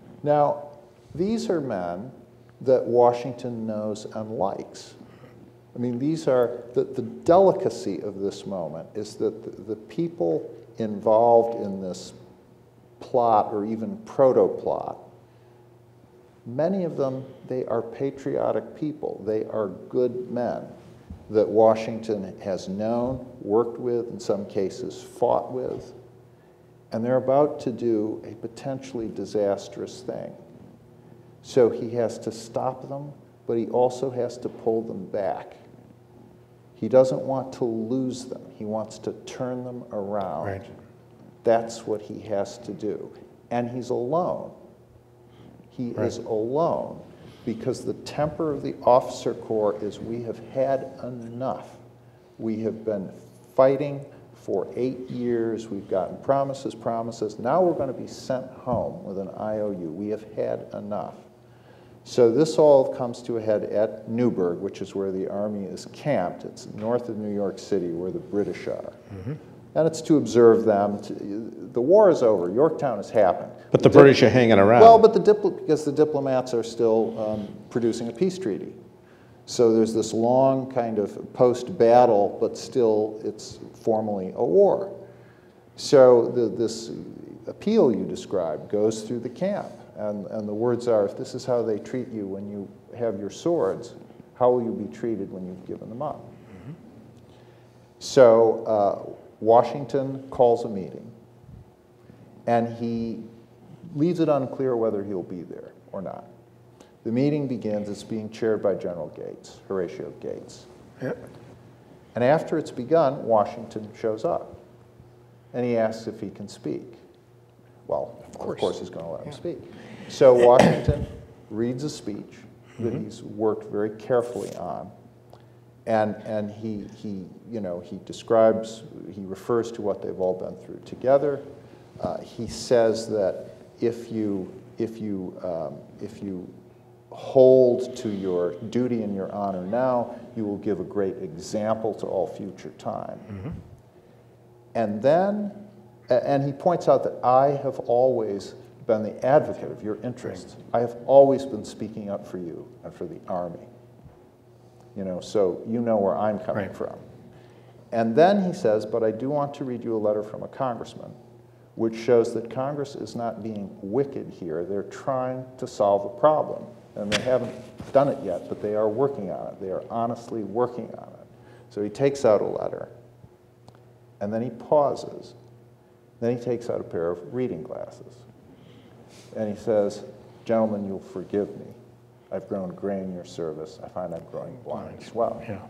Now, these are men that Washington knows and likes. I mean, these are, the delicacy of this moment is that the people involved in this plot or even proto-plot, many of them, they are patriotic people. They are good men that Washington has known, worked with, in some cases fought with, and they're about to do a potentially disastrous thing. So he has to stop them, but he also has to pull them back. He doesn't want to lose them. He wants to turn them around. Right. That's what he has to do. And he's alone. He is alone because the temper of the officer corps is we have had enough. We have been fighting for 8 years. We've gotten promises. Now we're going to be sent home with an IOU. We have had enough. So this all comes to a head at Newburgh, which is where the Army is camped. It's north of New York City, where the British are. Mm-hmm. And it's to observe them. The war is over. Yorktown has happened. But the British are hanging around. Well, but because the diplomats are still producing a peace treaty. So there's this long kind of post-battle, but still it's formally a war. So this appeal you described goes through the camp. And the words are, if this is how they treat you when you have your swords, how will you be treated when you've given them up? Mm-hmm. So Washington calls a meeting, and he leaves it unclear whether he'll be there or not. The meeting begins. It's being chaired by General Gates, Horatio Gates. Yep. And after it's begun, Washington shows up, and he asks if he can speak. Well, of course he's going to let him speak. So Washington reads a speech that he's worked very carefully on, and he describes, he refers to what they've all been through together. He says that if you hold to your duty and your honor now, you will give a great example to all future time. Mm-hmm. And then, and he points out that I have always been the advocate of your interests. I have always been speaking up for you and for the Army. So you know where I'm coming from. And then he says, but I do want to read you a letter from a congressman, which shows that Congress is not being wicked here. They're trying to solve a problem. And they haven't done it yet, but they are working on it. They are honestly working on it. So he takes out a letter, and then he pauses. Then he takes out a pair of reading glasses. And he says, gentlemen, you'll forgive me. I've grown gray in your service. I find I'm growing blind as well. Yeah.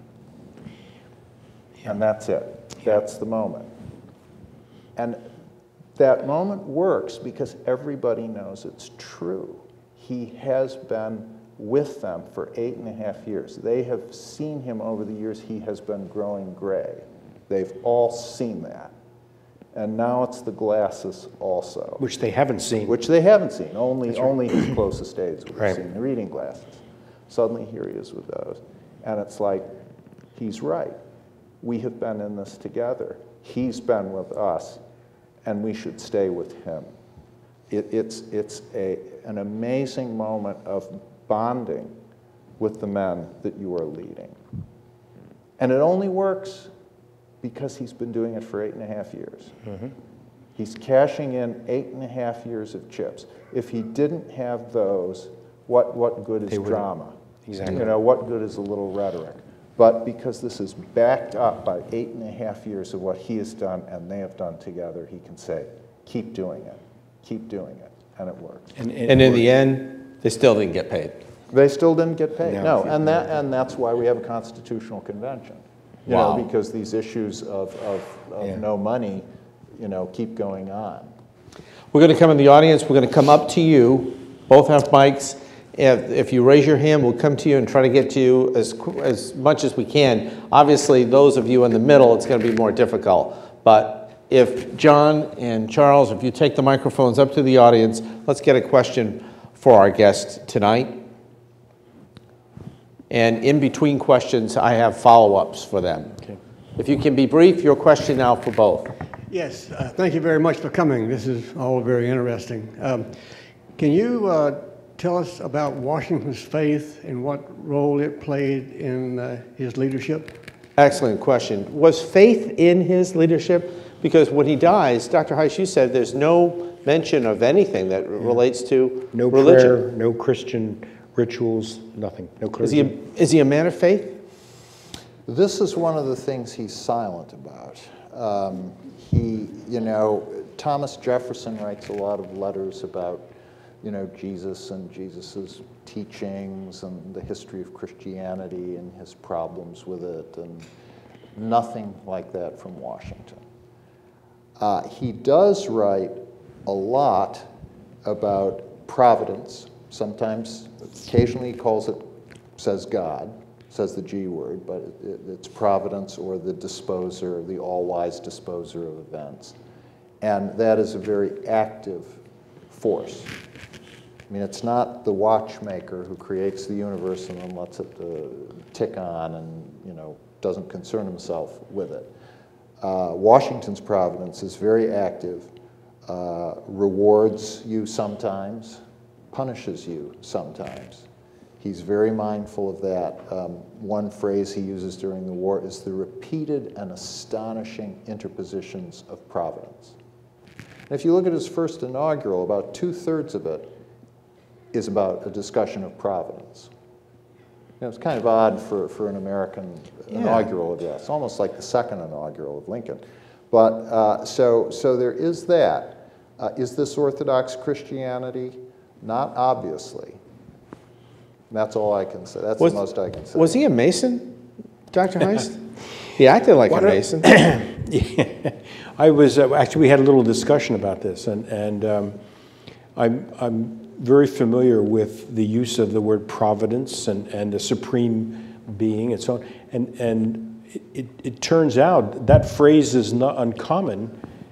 And that's it. That's the moment. And that moment works because everybody knows it's true. He has been with them for 8.5 years. They have seen him over the years. He has been growing gray. They've all seen that. And now it's the glasses also. Which they haven't seen. Which they haven't seen. Only his closest aides would have seen the reading glasses. Suddenly here he is with those. And it's like, he's right. We have been in this together. He's been with us, and we should stay with him. It's an amazing moment of bonding with the men that you are leading. And it only works because he's been doing it for 8.5 years. Mm-hmm. He's cashing in 8.5 years of chips. If he didn't have those, what good is drama? Exactly. What good is a little rhetoric? But because this is backed up by 8.5 years of what he has done and they have done together, he can say, keep doing it, and it works. And in the end, they still didn't get paid. They still didn't get paid, no. And that's why we have a constitutional convention. Because these issues of no money, keep going on. We're going to come in the audience. We're going to come up to you. Both have mics. If you raise your hand, we'll come to you and try to get to you as much as we can. Obviously, those of you in the middle, it's going to be more difficult. But if John and Charles, if you take the microphones up to the audience, let's get a question for our guest tonight. And in between questions, I have follow-ups for them. Okay. If you can be brief, your question now for both. Yes, thank you very much for coming. This is all very interesting. Can you tell us about Washington's faith and what role it played in his leadership? Excellent question. Was faith in his leadership? Because when he dies, Dr. Heist, you said there's no mention of anything that relates to No religion. prayer, no Christian rituals, nothing. No clergy. Is he a man of faith? This is one of the things he's silent about. Thomas Jefferson writes a lot of letters about, Jesus and Jesus's teachings and the history of Christianity and his problems with it, and nothing like that from Washington. He does write a lot about providence. Sometimes, occasionally he says God, says the G word, but it's providence or the disposer, the all-wise disposer of events. And that is a very active force. I mean, it's not the watchmaker who creates the universe and then lets it tick on and, doesn't concern himself with it. Washington's providence is very active, rewards you sometimes, punishes you sometimes. He's very mindful of that. One phrase he uses during the war is the repeated and astonishing interpositions of providence. And if you look at his first inaugural, about 2/3 of it is about a discussion of providence. It's kind of odd for an American inaugural address, almost like the second inaugural of Lincoln. But so there is that. Is this Orthodox Christianity? Not obviously. That's all I can say. That's the most I can say. Was he a Mason, Dr. Heist? He acted like a Mason. Yeah. I was actually, we had a little discussion about this, and I'm very familiar with the use of the word providence and the supreme being and so on. And it turns out that phrase is not uncommon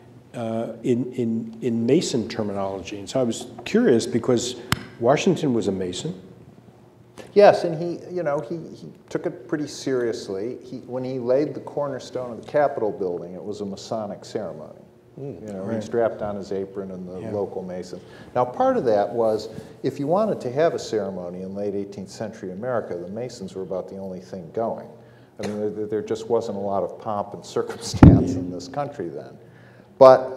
in Mason terminology. And so I was curious because Washington was a Mason. Yes, and he took it pretty seriously. When he laid the cornerstone of the Capitol building, it was a Masonic ceremony. Right. He strapped on his apron and the local Masons. Now, part of that was, if you wanted to have a ceremony in late 18th century America, the Masons were about the only thing going. I mean, there just wasn't a lot of pomp and circumstance in this country then. But,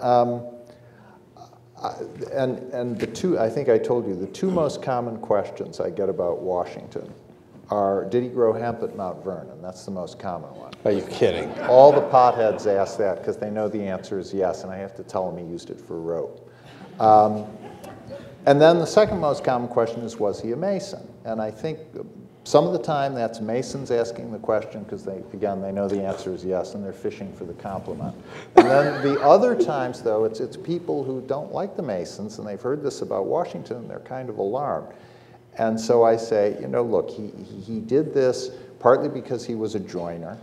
and the two, I think I told you, the two most common questions I get about Washington are, did he grow hemp at Mount Vernon? That's the most common one. Are you kidding? All the potheads ask that because they know the answer is yes, and I have to tell them he used it for rope. And then the second most common question is, was he a Mason? And I think some of the time that's Masons asking the question because they know the answer is yes, and they're fishing for the compliment. And then the other times, though, it's people who don't like the Masons, and they've heard this about Washington, and they're kind of alarmed. And so I say, look, he did this partly because he was a joiner.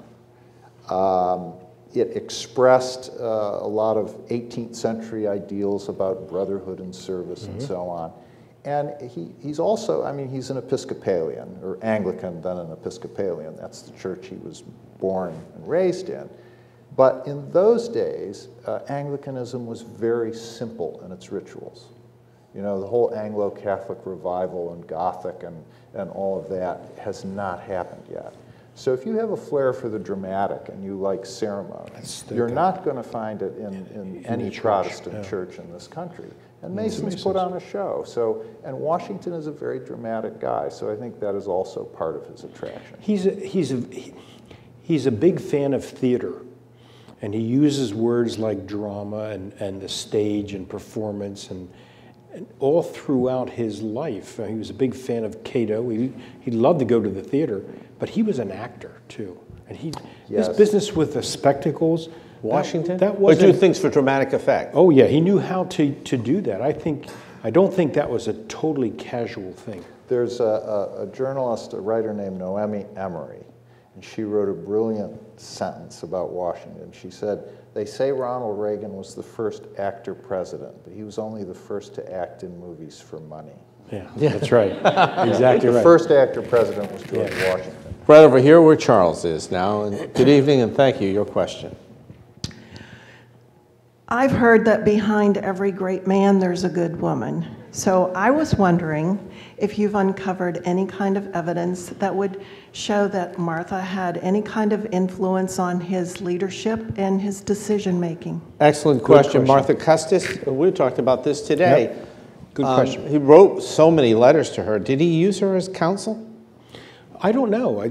It expressed a lot of 18th century ideals about brotherhood and service and so on. And he's also, he's an Episcopalian, or Anglican, then an Episcopalian. That's the church he was born and raised in. But in those days, Anglicanism was very simple in its rituals. The whole Anglo-Catholic revival and Gothic and all of that has not happened yet. So if you have a flair for the dramatic and you like ceremony, you're not going to find it in any Protestant church in this country. And Masons put on a show. And Washington is a very dramatic guy, so I think that is also part of his attraction. He's a big fan of theater, and he uses words like drama and the stage and performance and all throughout his life. He was a big fan of Cato. He loved to go to the theater, but he was an actor too. And this business with the spectacles, Washington? That wasn't, or do things for dramatic effect? Oh yeah, he knew how to do that. I don't think that was a totally casual thing. There's a journalist, a writer named Noemi Emery, and she wrote a brilliant sentence about Washington. She said, they say Ronald Reagan was the first actor president, but he was only the first to act in movies for money. Yeah, that's right. Exactly right. The first actor president was George Washington. Right over here where Charles is now. And good evening and thank you. Your question. I've heard that behind every great man there's a good woman. So I was wondering if you've uncovered any kind of evidence that would show that Martha had any kind of influence on his leadership and his decision-making. Excellent question. Martha Custis, we talked about this today. Yep. Good question. He wrote so many letters to her. Did he use her as counsel? I don't know.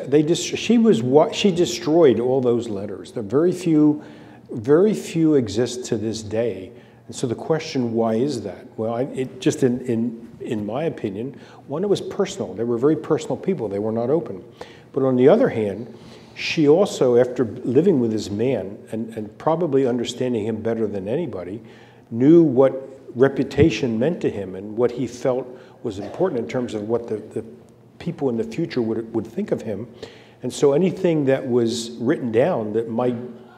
She destroyed all those letters. There are very few exist to this day. And so the question, why is that? Well, in my opinion, one, it was personal. They were very personal people. They were not open. But on the other hand, she also, after living with this man and probably understanding him better than anybody, knew what reputation meant to him and what he felt was important in terms of what the people in the future would think of him. And so anything that was written down that might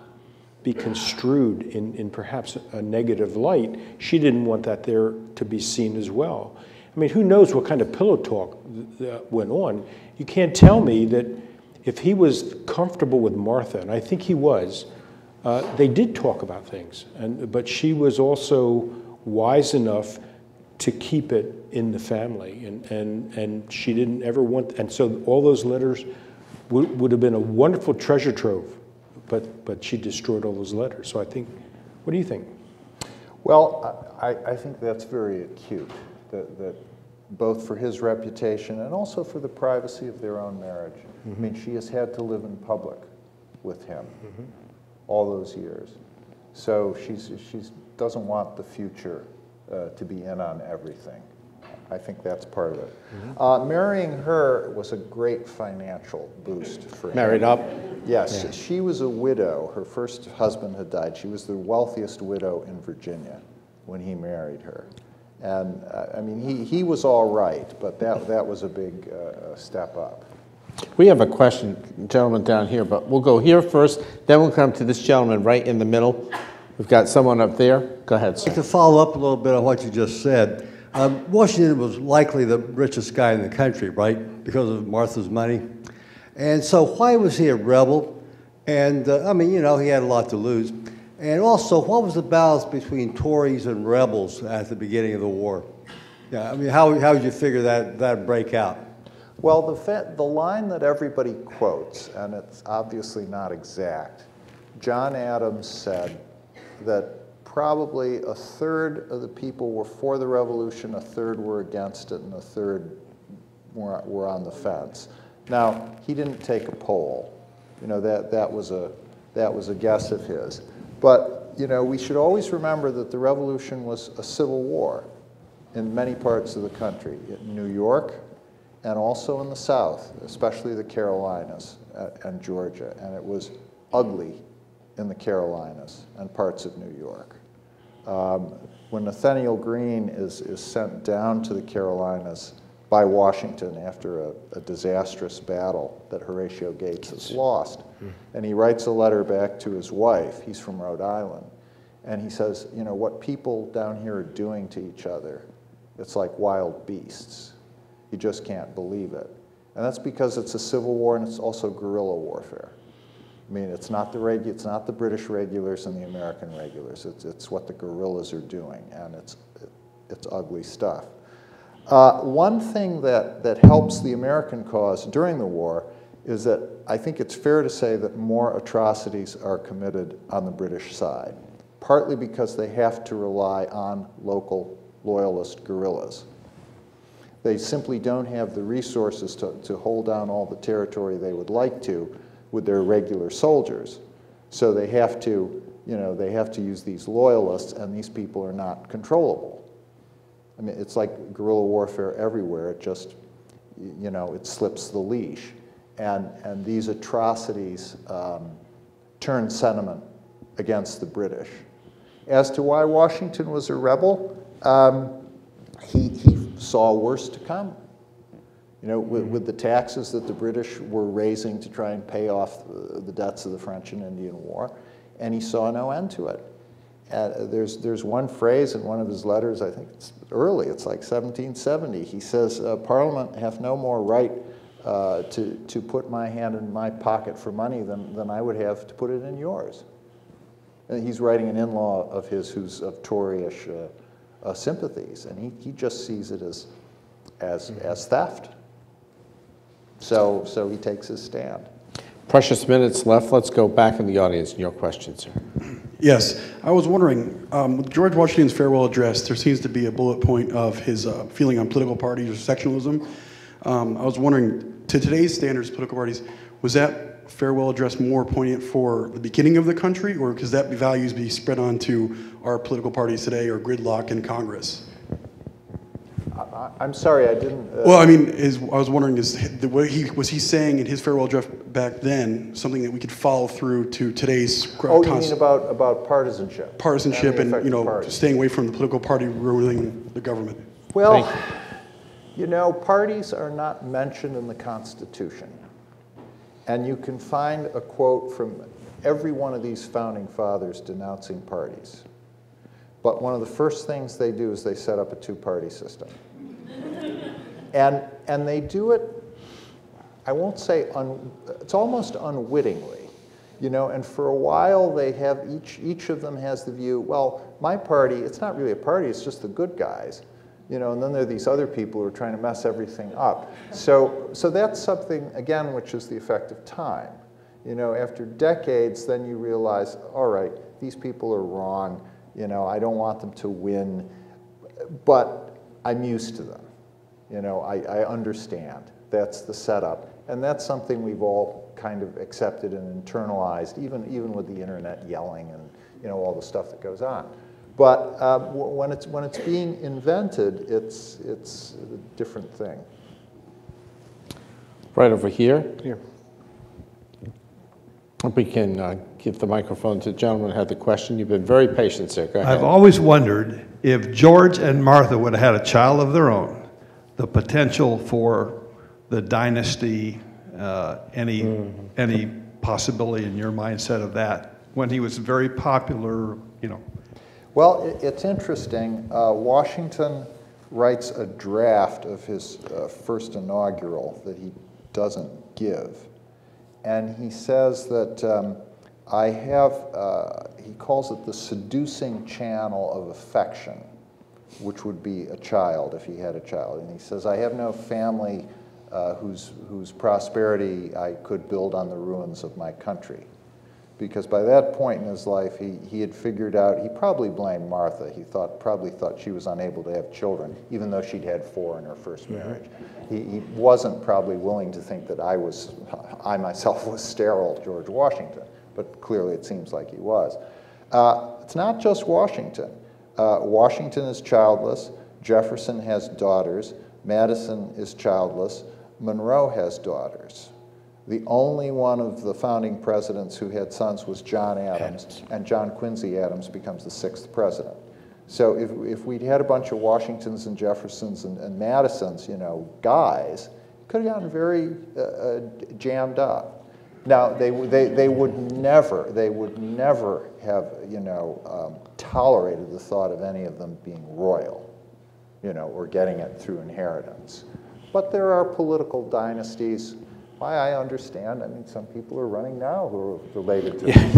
be construed in perhaps a negative light, she didn't want that there to be seen as well. I mean, who knows what kind of pillow talk that went on. You can't tell me that if he was comfortable with Martha, and I think he was, they did talk about things. But she was also wise enough to keep it in the family, and she didn't ever want, and so all those letters would have been a wonderful treasure trove. But she destroyed all those letters. So I think, what do you think? Well, I think that's very acute, that both for his reputation and also for the privacy of their own marriage. I mean, she has had to live in public with him all those years. So she doesn't want the future to be in on everything. I think that's part of it. Marrying her was a great financial boost for him. Married up? Yes, Yeah. She was a widow. Her first husband had died. She was the wealthiest widow in Virginia when he married her. And I mean, he was all right, but that was a big step up. We have a question, gentleman down here, but we'll go here first, then we'll come to this gentleman right in the middle. We've got someone up there. Go ahead, sir. To follow up a little bit on what you just said, Washington was likely the richest guy in the country, right, because of Martha's money. And so why was he a rebel? And, I mean, you know, he had a lot to lose. And also, what was the balance between Tories and rebels at the beginning of the war? Yeah, I mean, how would you figure that break out? Well, the line that everybody quotes, and it's obviously not exact, John Adams said that probably a third of the people were for the revolution, a third were against it, and a third were on the fence. Now, he didn't take a poll. You know, that was a guess of his. But, you know, we should always remember that the revolution was a civil war in many parts of the country, in New York and also in the South, especially the Carolinas and Georgia. And it was ugly in the Carolinas and parts of New York. When Nathaniel Greene is sent down to the Carolinas by Washington after a disastrous battle that Horatio Gates has lost, and he writes a letter back to his wife, he's from Rhode Island, and he says, you know, what people down here are doing to each other, it's like wild beasts. You just can't believe it. And that's because it's a civil war and it's also guerrilla warfare. I mean, it's not the British regulars and the American regulars. It's what the guerrillas are doing, and it's ugly stuff. One thing that helps the American cause during the war is that I think it's fair to say that more atrocities are committed on the British side, partly because they have to rely on local loyalist guerrillas. They simply don't have the resources to hold down all the territory they would like to with their regular soldiers. So they have to, you know, they have to use these loyalists, and these people are not controllable. I mean, it's like guerrilla warfare everywhere. It just, you know, it slips the leash. And these atrocities turn sentiment against the British. As to why Washington was a rebel, he saw worse to come. You know, with the taxes that the British were raising to try and pay off the debts of the French and Indian War, and he saw no end to it. There's one phrase in one of his letters, I think it's early, it's like 1770. He says, Parliament hath no more right to put my hand in my pocket for money than I would have to put it in yours. And he's writing an in-law of his who's of Toryish sympathies, and he just sees it as theft. So he takes his stand. Precious minutes left. Let's go back in the audience. Your question, sir. Yes, I was wondering, with George Washington's farewell address, there seems to be a bullet point of his feeling on political parties or sectionalism. I was wondering, to today's standards, political parties, was that farewell address more poignant for the beginning of the country, or could that values be spread onto our political parties today, or gridlock in Congress? I'm sorry, I didn't... Well, I mean, I was wondering, was he saying in his farewell address back then something that we could follow through to today's... Oh, you mean about partisanship? Partisanship and staying away from the political party ruling the government. Well, you know, parties are not mentioned in the Constitution. And you can find a quote from every one of these founding fathers denouncing parties. But one of the first things they do is they set up a two-party system. And they do it, I won't say, it's almost unwittingly, you know, and for a while they have, each of them has the view, well, my party, it's not really a party, it's just the good guys, you know, and then there are these other people who are trying to mess everything up. So that's something, again, which is the effect of time. You know, after decades, then you realize, all right, these people are wrong, you know, I don't want them to win, but I'm used to them. You know, I understand. That's the setup. And that's something we've all kind of accepted and internalized, even with the internet yelling and, you know, all the stuff that goes on. But when it's being invented, it's a different thing. Right over here. Here. If we can give the microphone to the gentleman who had the question. You've been very patient, sir. Go ahead. I've always wondered if George and Martha would have had a child of their own, the potential for the dynasty, any possibility in your mindset of that when he was very popular, you know? Well, it's interesting. Washington writes a draft of his first inaugural that he doesn't give. And he says that I have, he calls it the seducing channel of affection, which would be a child if he had a child. And he says, I have no family whose prosperity I could build on the ruins of my country. Because by that point in his life, he had figured out, he probably blamed Martha. He probably thought she was unable to have children, even though she'd had 4 in her first marriage. He wasn't probably willing to think that I myself was sterile, George Washington, but clearly it seems like he was. It's not just Washington. Washington is childless, Jefferson has daughters, Madison is childless, Monroe has daughters. The only one of the founding presidents who had sons was John Adams, and John Quincy Adams becomes the 6th president. So if we'd had a bunch of Washingtons and Jeffersons and Madisons, you know, guys, it could have gotten very jammed up. Now, they would never have, you know, tolerated the thought of any of them being royal, you know, or getting it through inheritance. But there are political dynasties. Why, I understand. I mean, some people are running now who are related to them.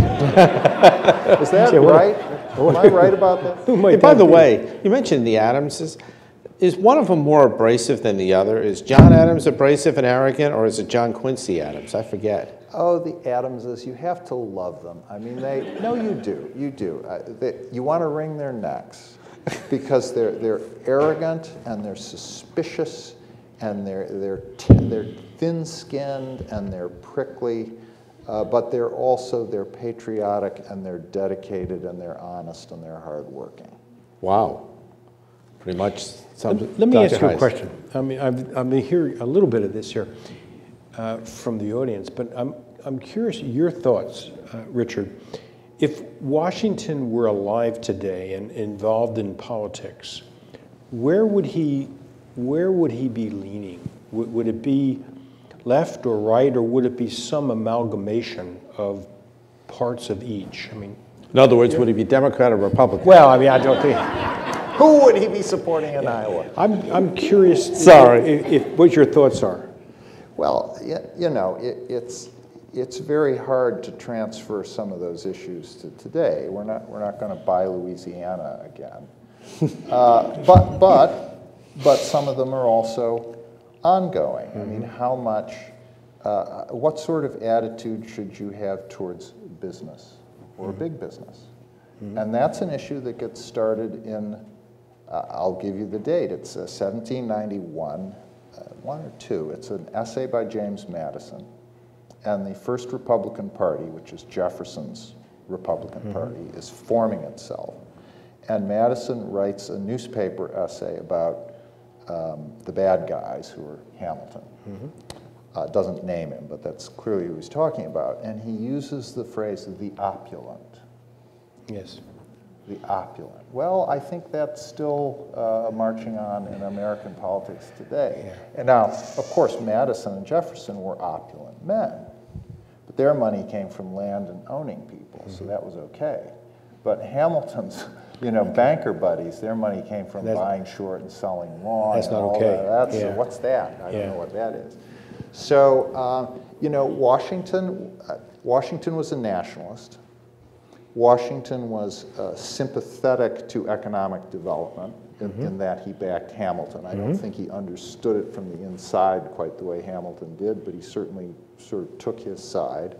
Is that right? Am I right about that? Hey, by the way, you mentioned the Adamses. Is one of them more abrasive than the other? Is John Adams abrasive and arrogant, or is it John Quincy Adams? I forget. Oh, the Adamses, you have to love them. I mean, no, you do. You do. You want to wring their necks because they're arrogant and they're suspicious and they're thin-skinned and they're prickly, but they're patriotic and they're dedicated and they're honest and they're hardworking. Wow. Pretty much something. Let me ask you a question. I mean, I've been hearing a little bit of this here from the audience, but I'm curious your thoughts, Richard. If Washington were alive today and involved in politics, where would he be leaning? Would it be left or right, or would it be some amalgamation of parts of each? I mean, in other words, would he be Democrat or Republican? Well, I mean, I don't think. Who would he be supporting in Iowa? I'm curious. Sorry, if what your thoughts are. Well, you know, it's very hard to transfer some of those issues to today. We're not going to buy Louisiana again. But some of them are also ongoing. I mean, how much, what sort of attitude should you have towards business or big business? And that's an issue that gets started in, I'll give you the date, it's 1791, one or two. It's an essay by James Madison, and the first Republican Party, which is Jefferson's Republican Party, is forming itself. And Madison writes a newspaper essay about the bad guys, who are Hamilton. Doesn't name him, but that's clearly who he's talking about. And he uses the phrase, the opulent. Yes. The opulent. Well, I think that's still marching on in American politics today. Yeah. And now, of course, Madison and Jefferson were opulent men, but their money came from land and owning people, so that was okay. But Hamilton's, banker buddies, their money came from buying short and selling long. That's and not all okay. That. What's that? I don't know what that is. So, Washington was a nationalist. Washington was sympathetic to economic development in that he backed Hamilton. I don't think he understood it from the inside quite the way Hamilton did, but he certainly sort of took his side.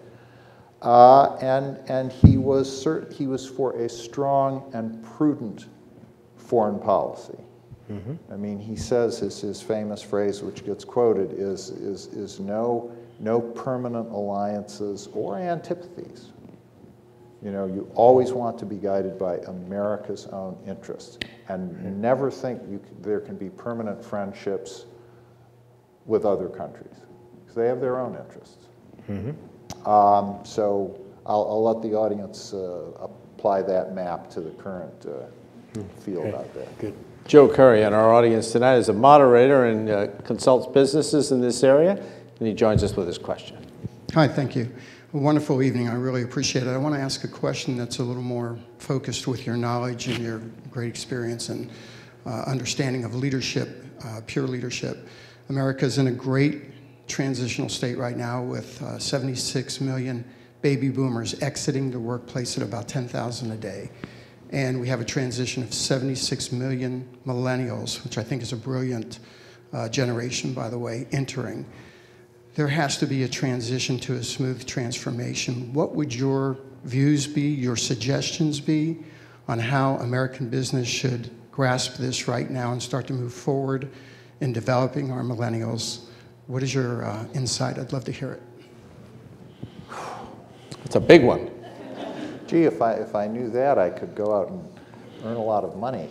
And he was for a strong and prudent foreign policy. I mean, he says his famous phrase, which gets quoted, is no permanent alliances or antipathies. You always want to be guided by America's own interests, and never think there can be permanent friendships with other countries, because they have their own interests. So I'll let the audience apply that map to the current field out there. Good. Joe Curry in our audience tonight is a moderator and consults businesses in this area, and he joins us with his question. Hi, thank you. A wonderful evening. I really appreciate it. I want to ask a question that's a little more focused with your knowledge and your great experience and understanding of leadership, pure leadership. America's in a great transitional state right now with 76 million baby boomers exiting the workplace at about 10,000 a day. And we have a transition of 76 million millennials, which I think is a brilliant generation, by the way, entering. There has to be a transition to a smooth transformation. What would your views be, your suggestions be on how American business should grasp this right now and start to move forward in developing our millennials? What is your insight? I'd love to hear it. It's a big one. Gee, if I knew that, I could go out and earn a lot of money.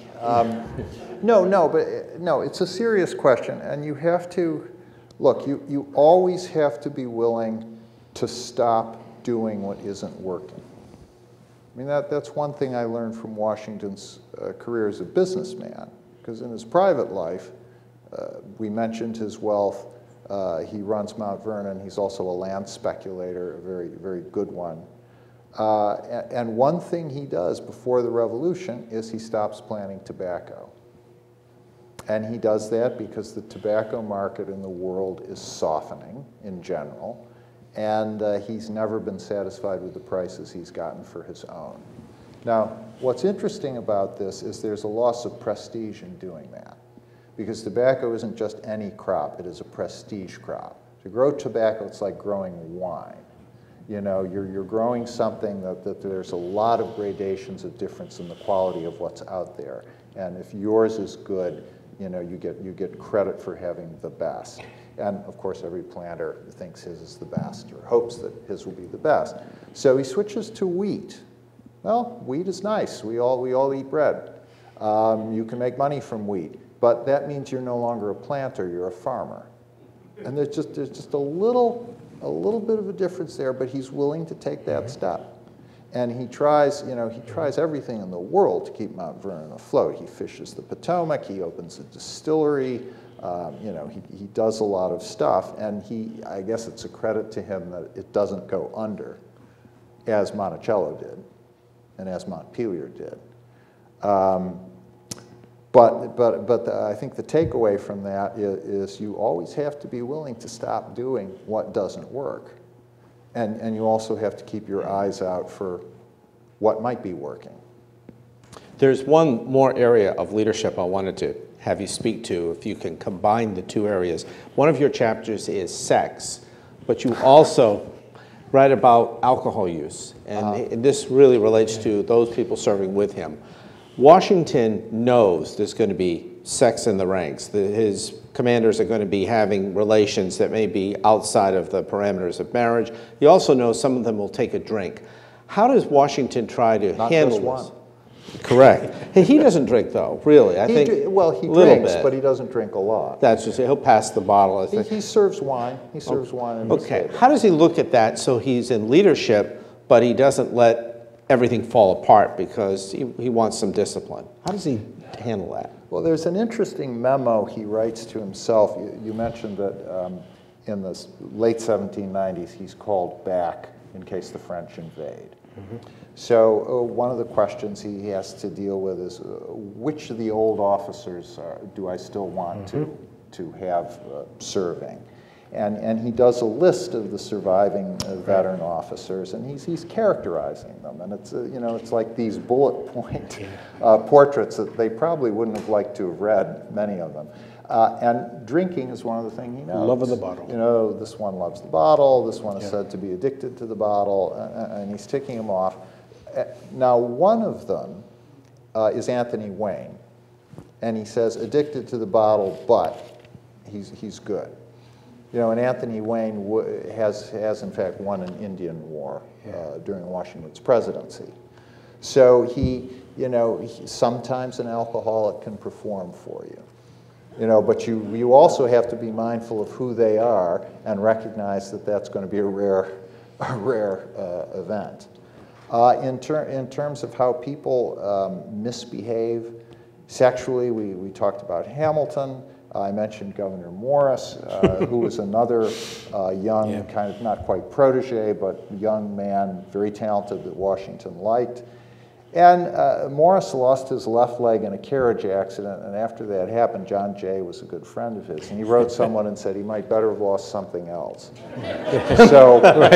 No, it's a serious question, and you have to, look, you always have to be willing to stop doing what isn't working. I mean, that's one thing I learned from Washington's career as a businessman, because in his private life, we mentioned his wealth. He runs Mount Vernon. He's also a land speculator, a very, very good one. And one thing he does before the revolution is he stops planting tobacco. And he does that because the tobacco market in the world is softening in general, and he's never been satisfied with the prices he's gotten for his own. Now, what's interesting about this is there's a loss of prestige in doing that, because tobacco isn't just any crop, it is a prestige crop. To grow tobacco, it's like growing wine. You're growing something that there's a lot of gradations of difference in the quality of what's out there. And if yours is good, you get credit for having the best. And of course, every planter thinks his is the best or hopes that his will be the best. So he switches to wheat. Well, wheat is nice. We all eat bread. You can make money from wheat, but that means you're no longer a planter, you're a farmer. And there's just a little bit of a difference there, but he's willing to take that step. And he tries everything in the world to keep Mount Vernon afloat. He fishes the Potomac, he opens a distillery, he does a lot of stuff, and I guess it's a credit to him that it doesn't go under, as Monticello did, and as Montpelier did. But I think the takeaway from that is you always have to be willing to stop doing what doesn't work. And you also have to keep your eyes out for what might be working. There's one more area of leadership I wanted to have you speak to, if you can combine the two areas. One of your chapters is sex, but you also write about alcohol use, and this really relates to those people serving with him. Washington knows there's going to be sex in the ranks. His commanders are going to be having relations that may be outside of the parameters of marriage. He also knows some of them will take a drink. How does Washington try to handle this? Not just one. Correct. He doesn't drink, though, really. I think well, he drinks, but he doesn't drink a lot. That's just it. He'll pass the bottle, I think. He serves wine. He serves wine in his table. How does he look at that so he's in leadership, but he doesn't let everything fall apart because he wants some discipline? How does he handle that? Well, there's an interesting memo he writes to himself. You mentioned that in the late 1790s, he's called back in case the French invade. Mm-hmm. So one of the questions he has to deal with is which of the old officers do I still want to have serving? And he does a list of the surviving veteran officers, and he's characterizing them. And it's it's like these bullet point portraits that they probably wouldn't have liked to have read, many of them. And drinking is one of the things he knows. Love of the bottle. You know, this one loves the bottle, this one is said to be addicted to the bottle, and he's ticking them off. Now, one of them is Anthony Wayne, and he says addicted to the bottle, but he's good. You know, and Anthony Wayne has in fact won an Indian war during Washington's presidency. So sometimes an alcoholic can perform for you. You know, but you also have to be mindful of who they are and recognize that that's going to be a rare event. In terms of how people misbehave sexually, we talked about Hamilton. I mentioned Governor Morris, who was another young, kind of not quite protege, but young man, very talented that Washington liked. And Morris lost his left leg in a carriage accident, and after that happened, John Jay was a good friend of his, and he wrote someone and said he might better have lost something else. So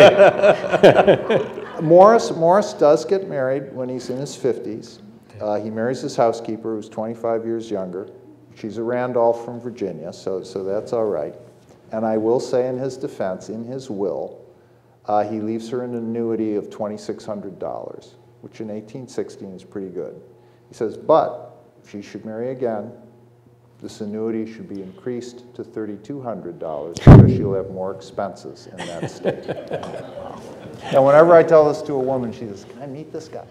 Morris does get married when he's in his 50s. He marries his housekeeper, who's 25 years younger. She's a Randolph from Virginia, so that's all right. And I will say in his defense, in his will, he leaves her an annuity of $2,600. Which in 1816 is pretty good. He says, but if she should marry again, this annuity should be increased to $3,200 because she'll have more expenses in that state. And whenever I tell this to a woman, she says, can I meet this guy?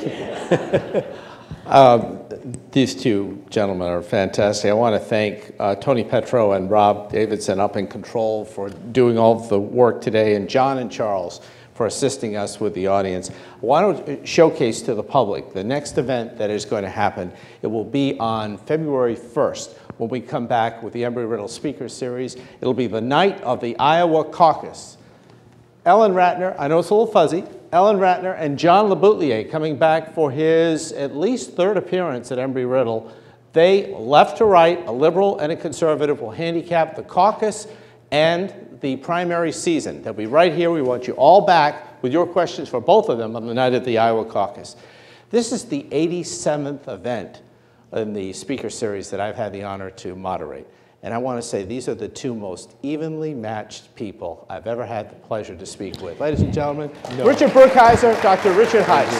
These two gentlemen are fantastic. I want to thank Tony Petro and Rob Davidson up in control for doing all of the work today, and John and Charles for assisting us with the audience. I want to showcase to the public the next event that is going to happen. It will be on February 1st when we come back with the Embry-Riddle Speaker Series. It'll be the night of the Iowa caucus. Ellen Ratner, I know it's a little fuzzy, Ellen Ratner and John LeBoutelier coming back for his at least third appearance at Embry-Riddle. They, left to right, a liberal and a conservative, will handicap the caucus and the primary season. They'll be right here. We want you all back with your questions for both of them on the night of the Iowa caucus. This is the 87th event in the speaker series that I've had the honor to moderate. And I want to say these are the two most evenly matched people I've ever had the pleasure to speak with. Ladies and gentlemen, Richard Brookhiser, Dr. Richard Heist.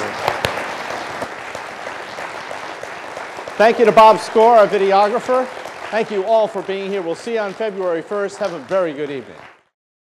Thank you to Bob Score, our videographer. Thank you all for being here. We'll see you on February 1st. Have a very good evening.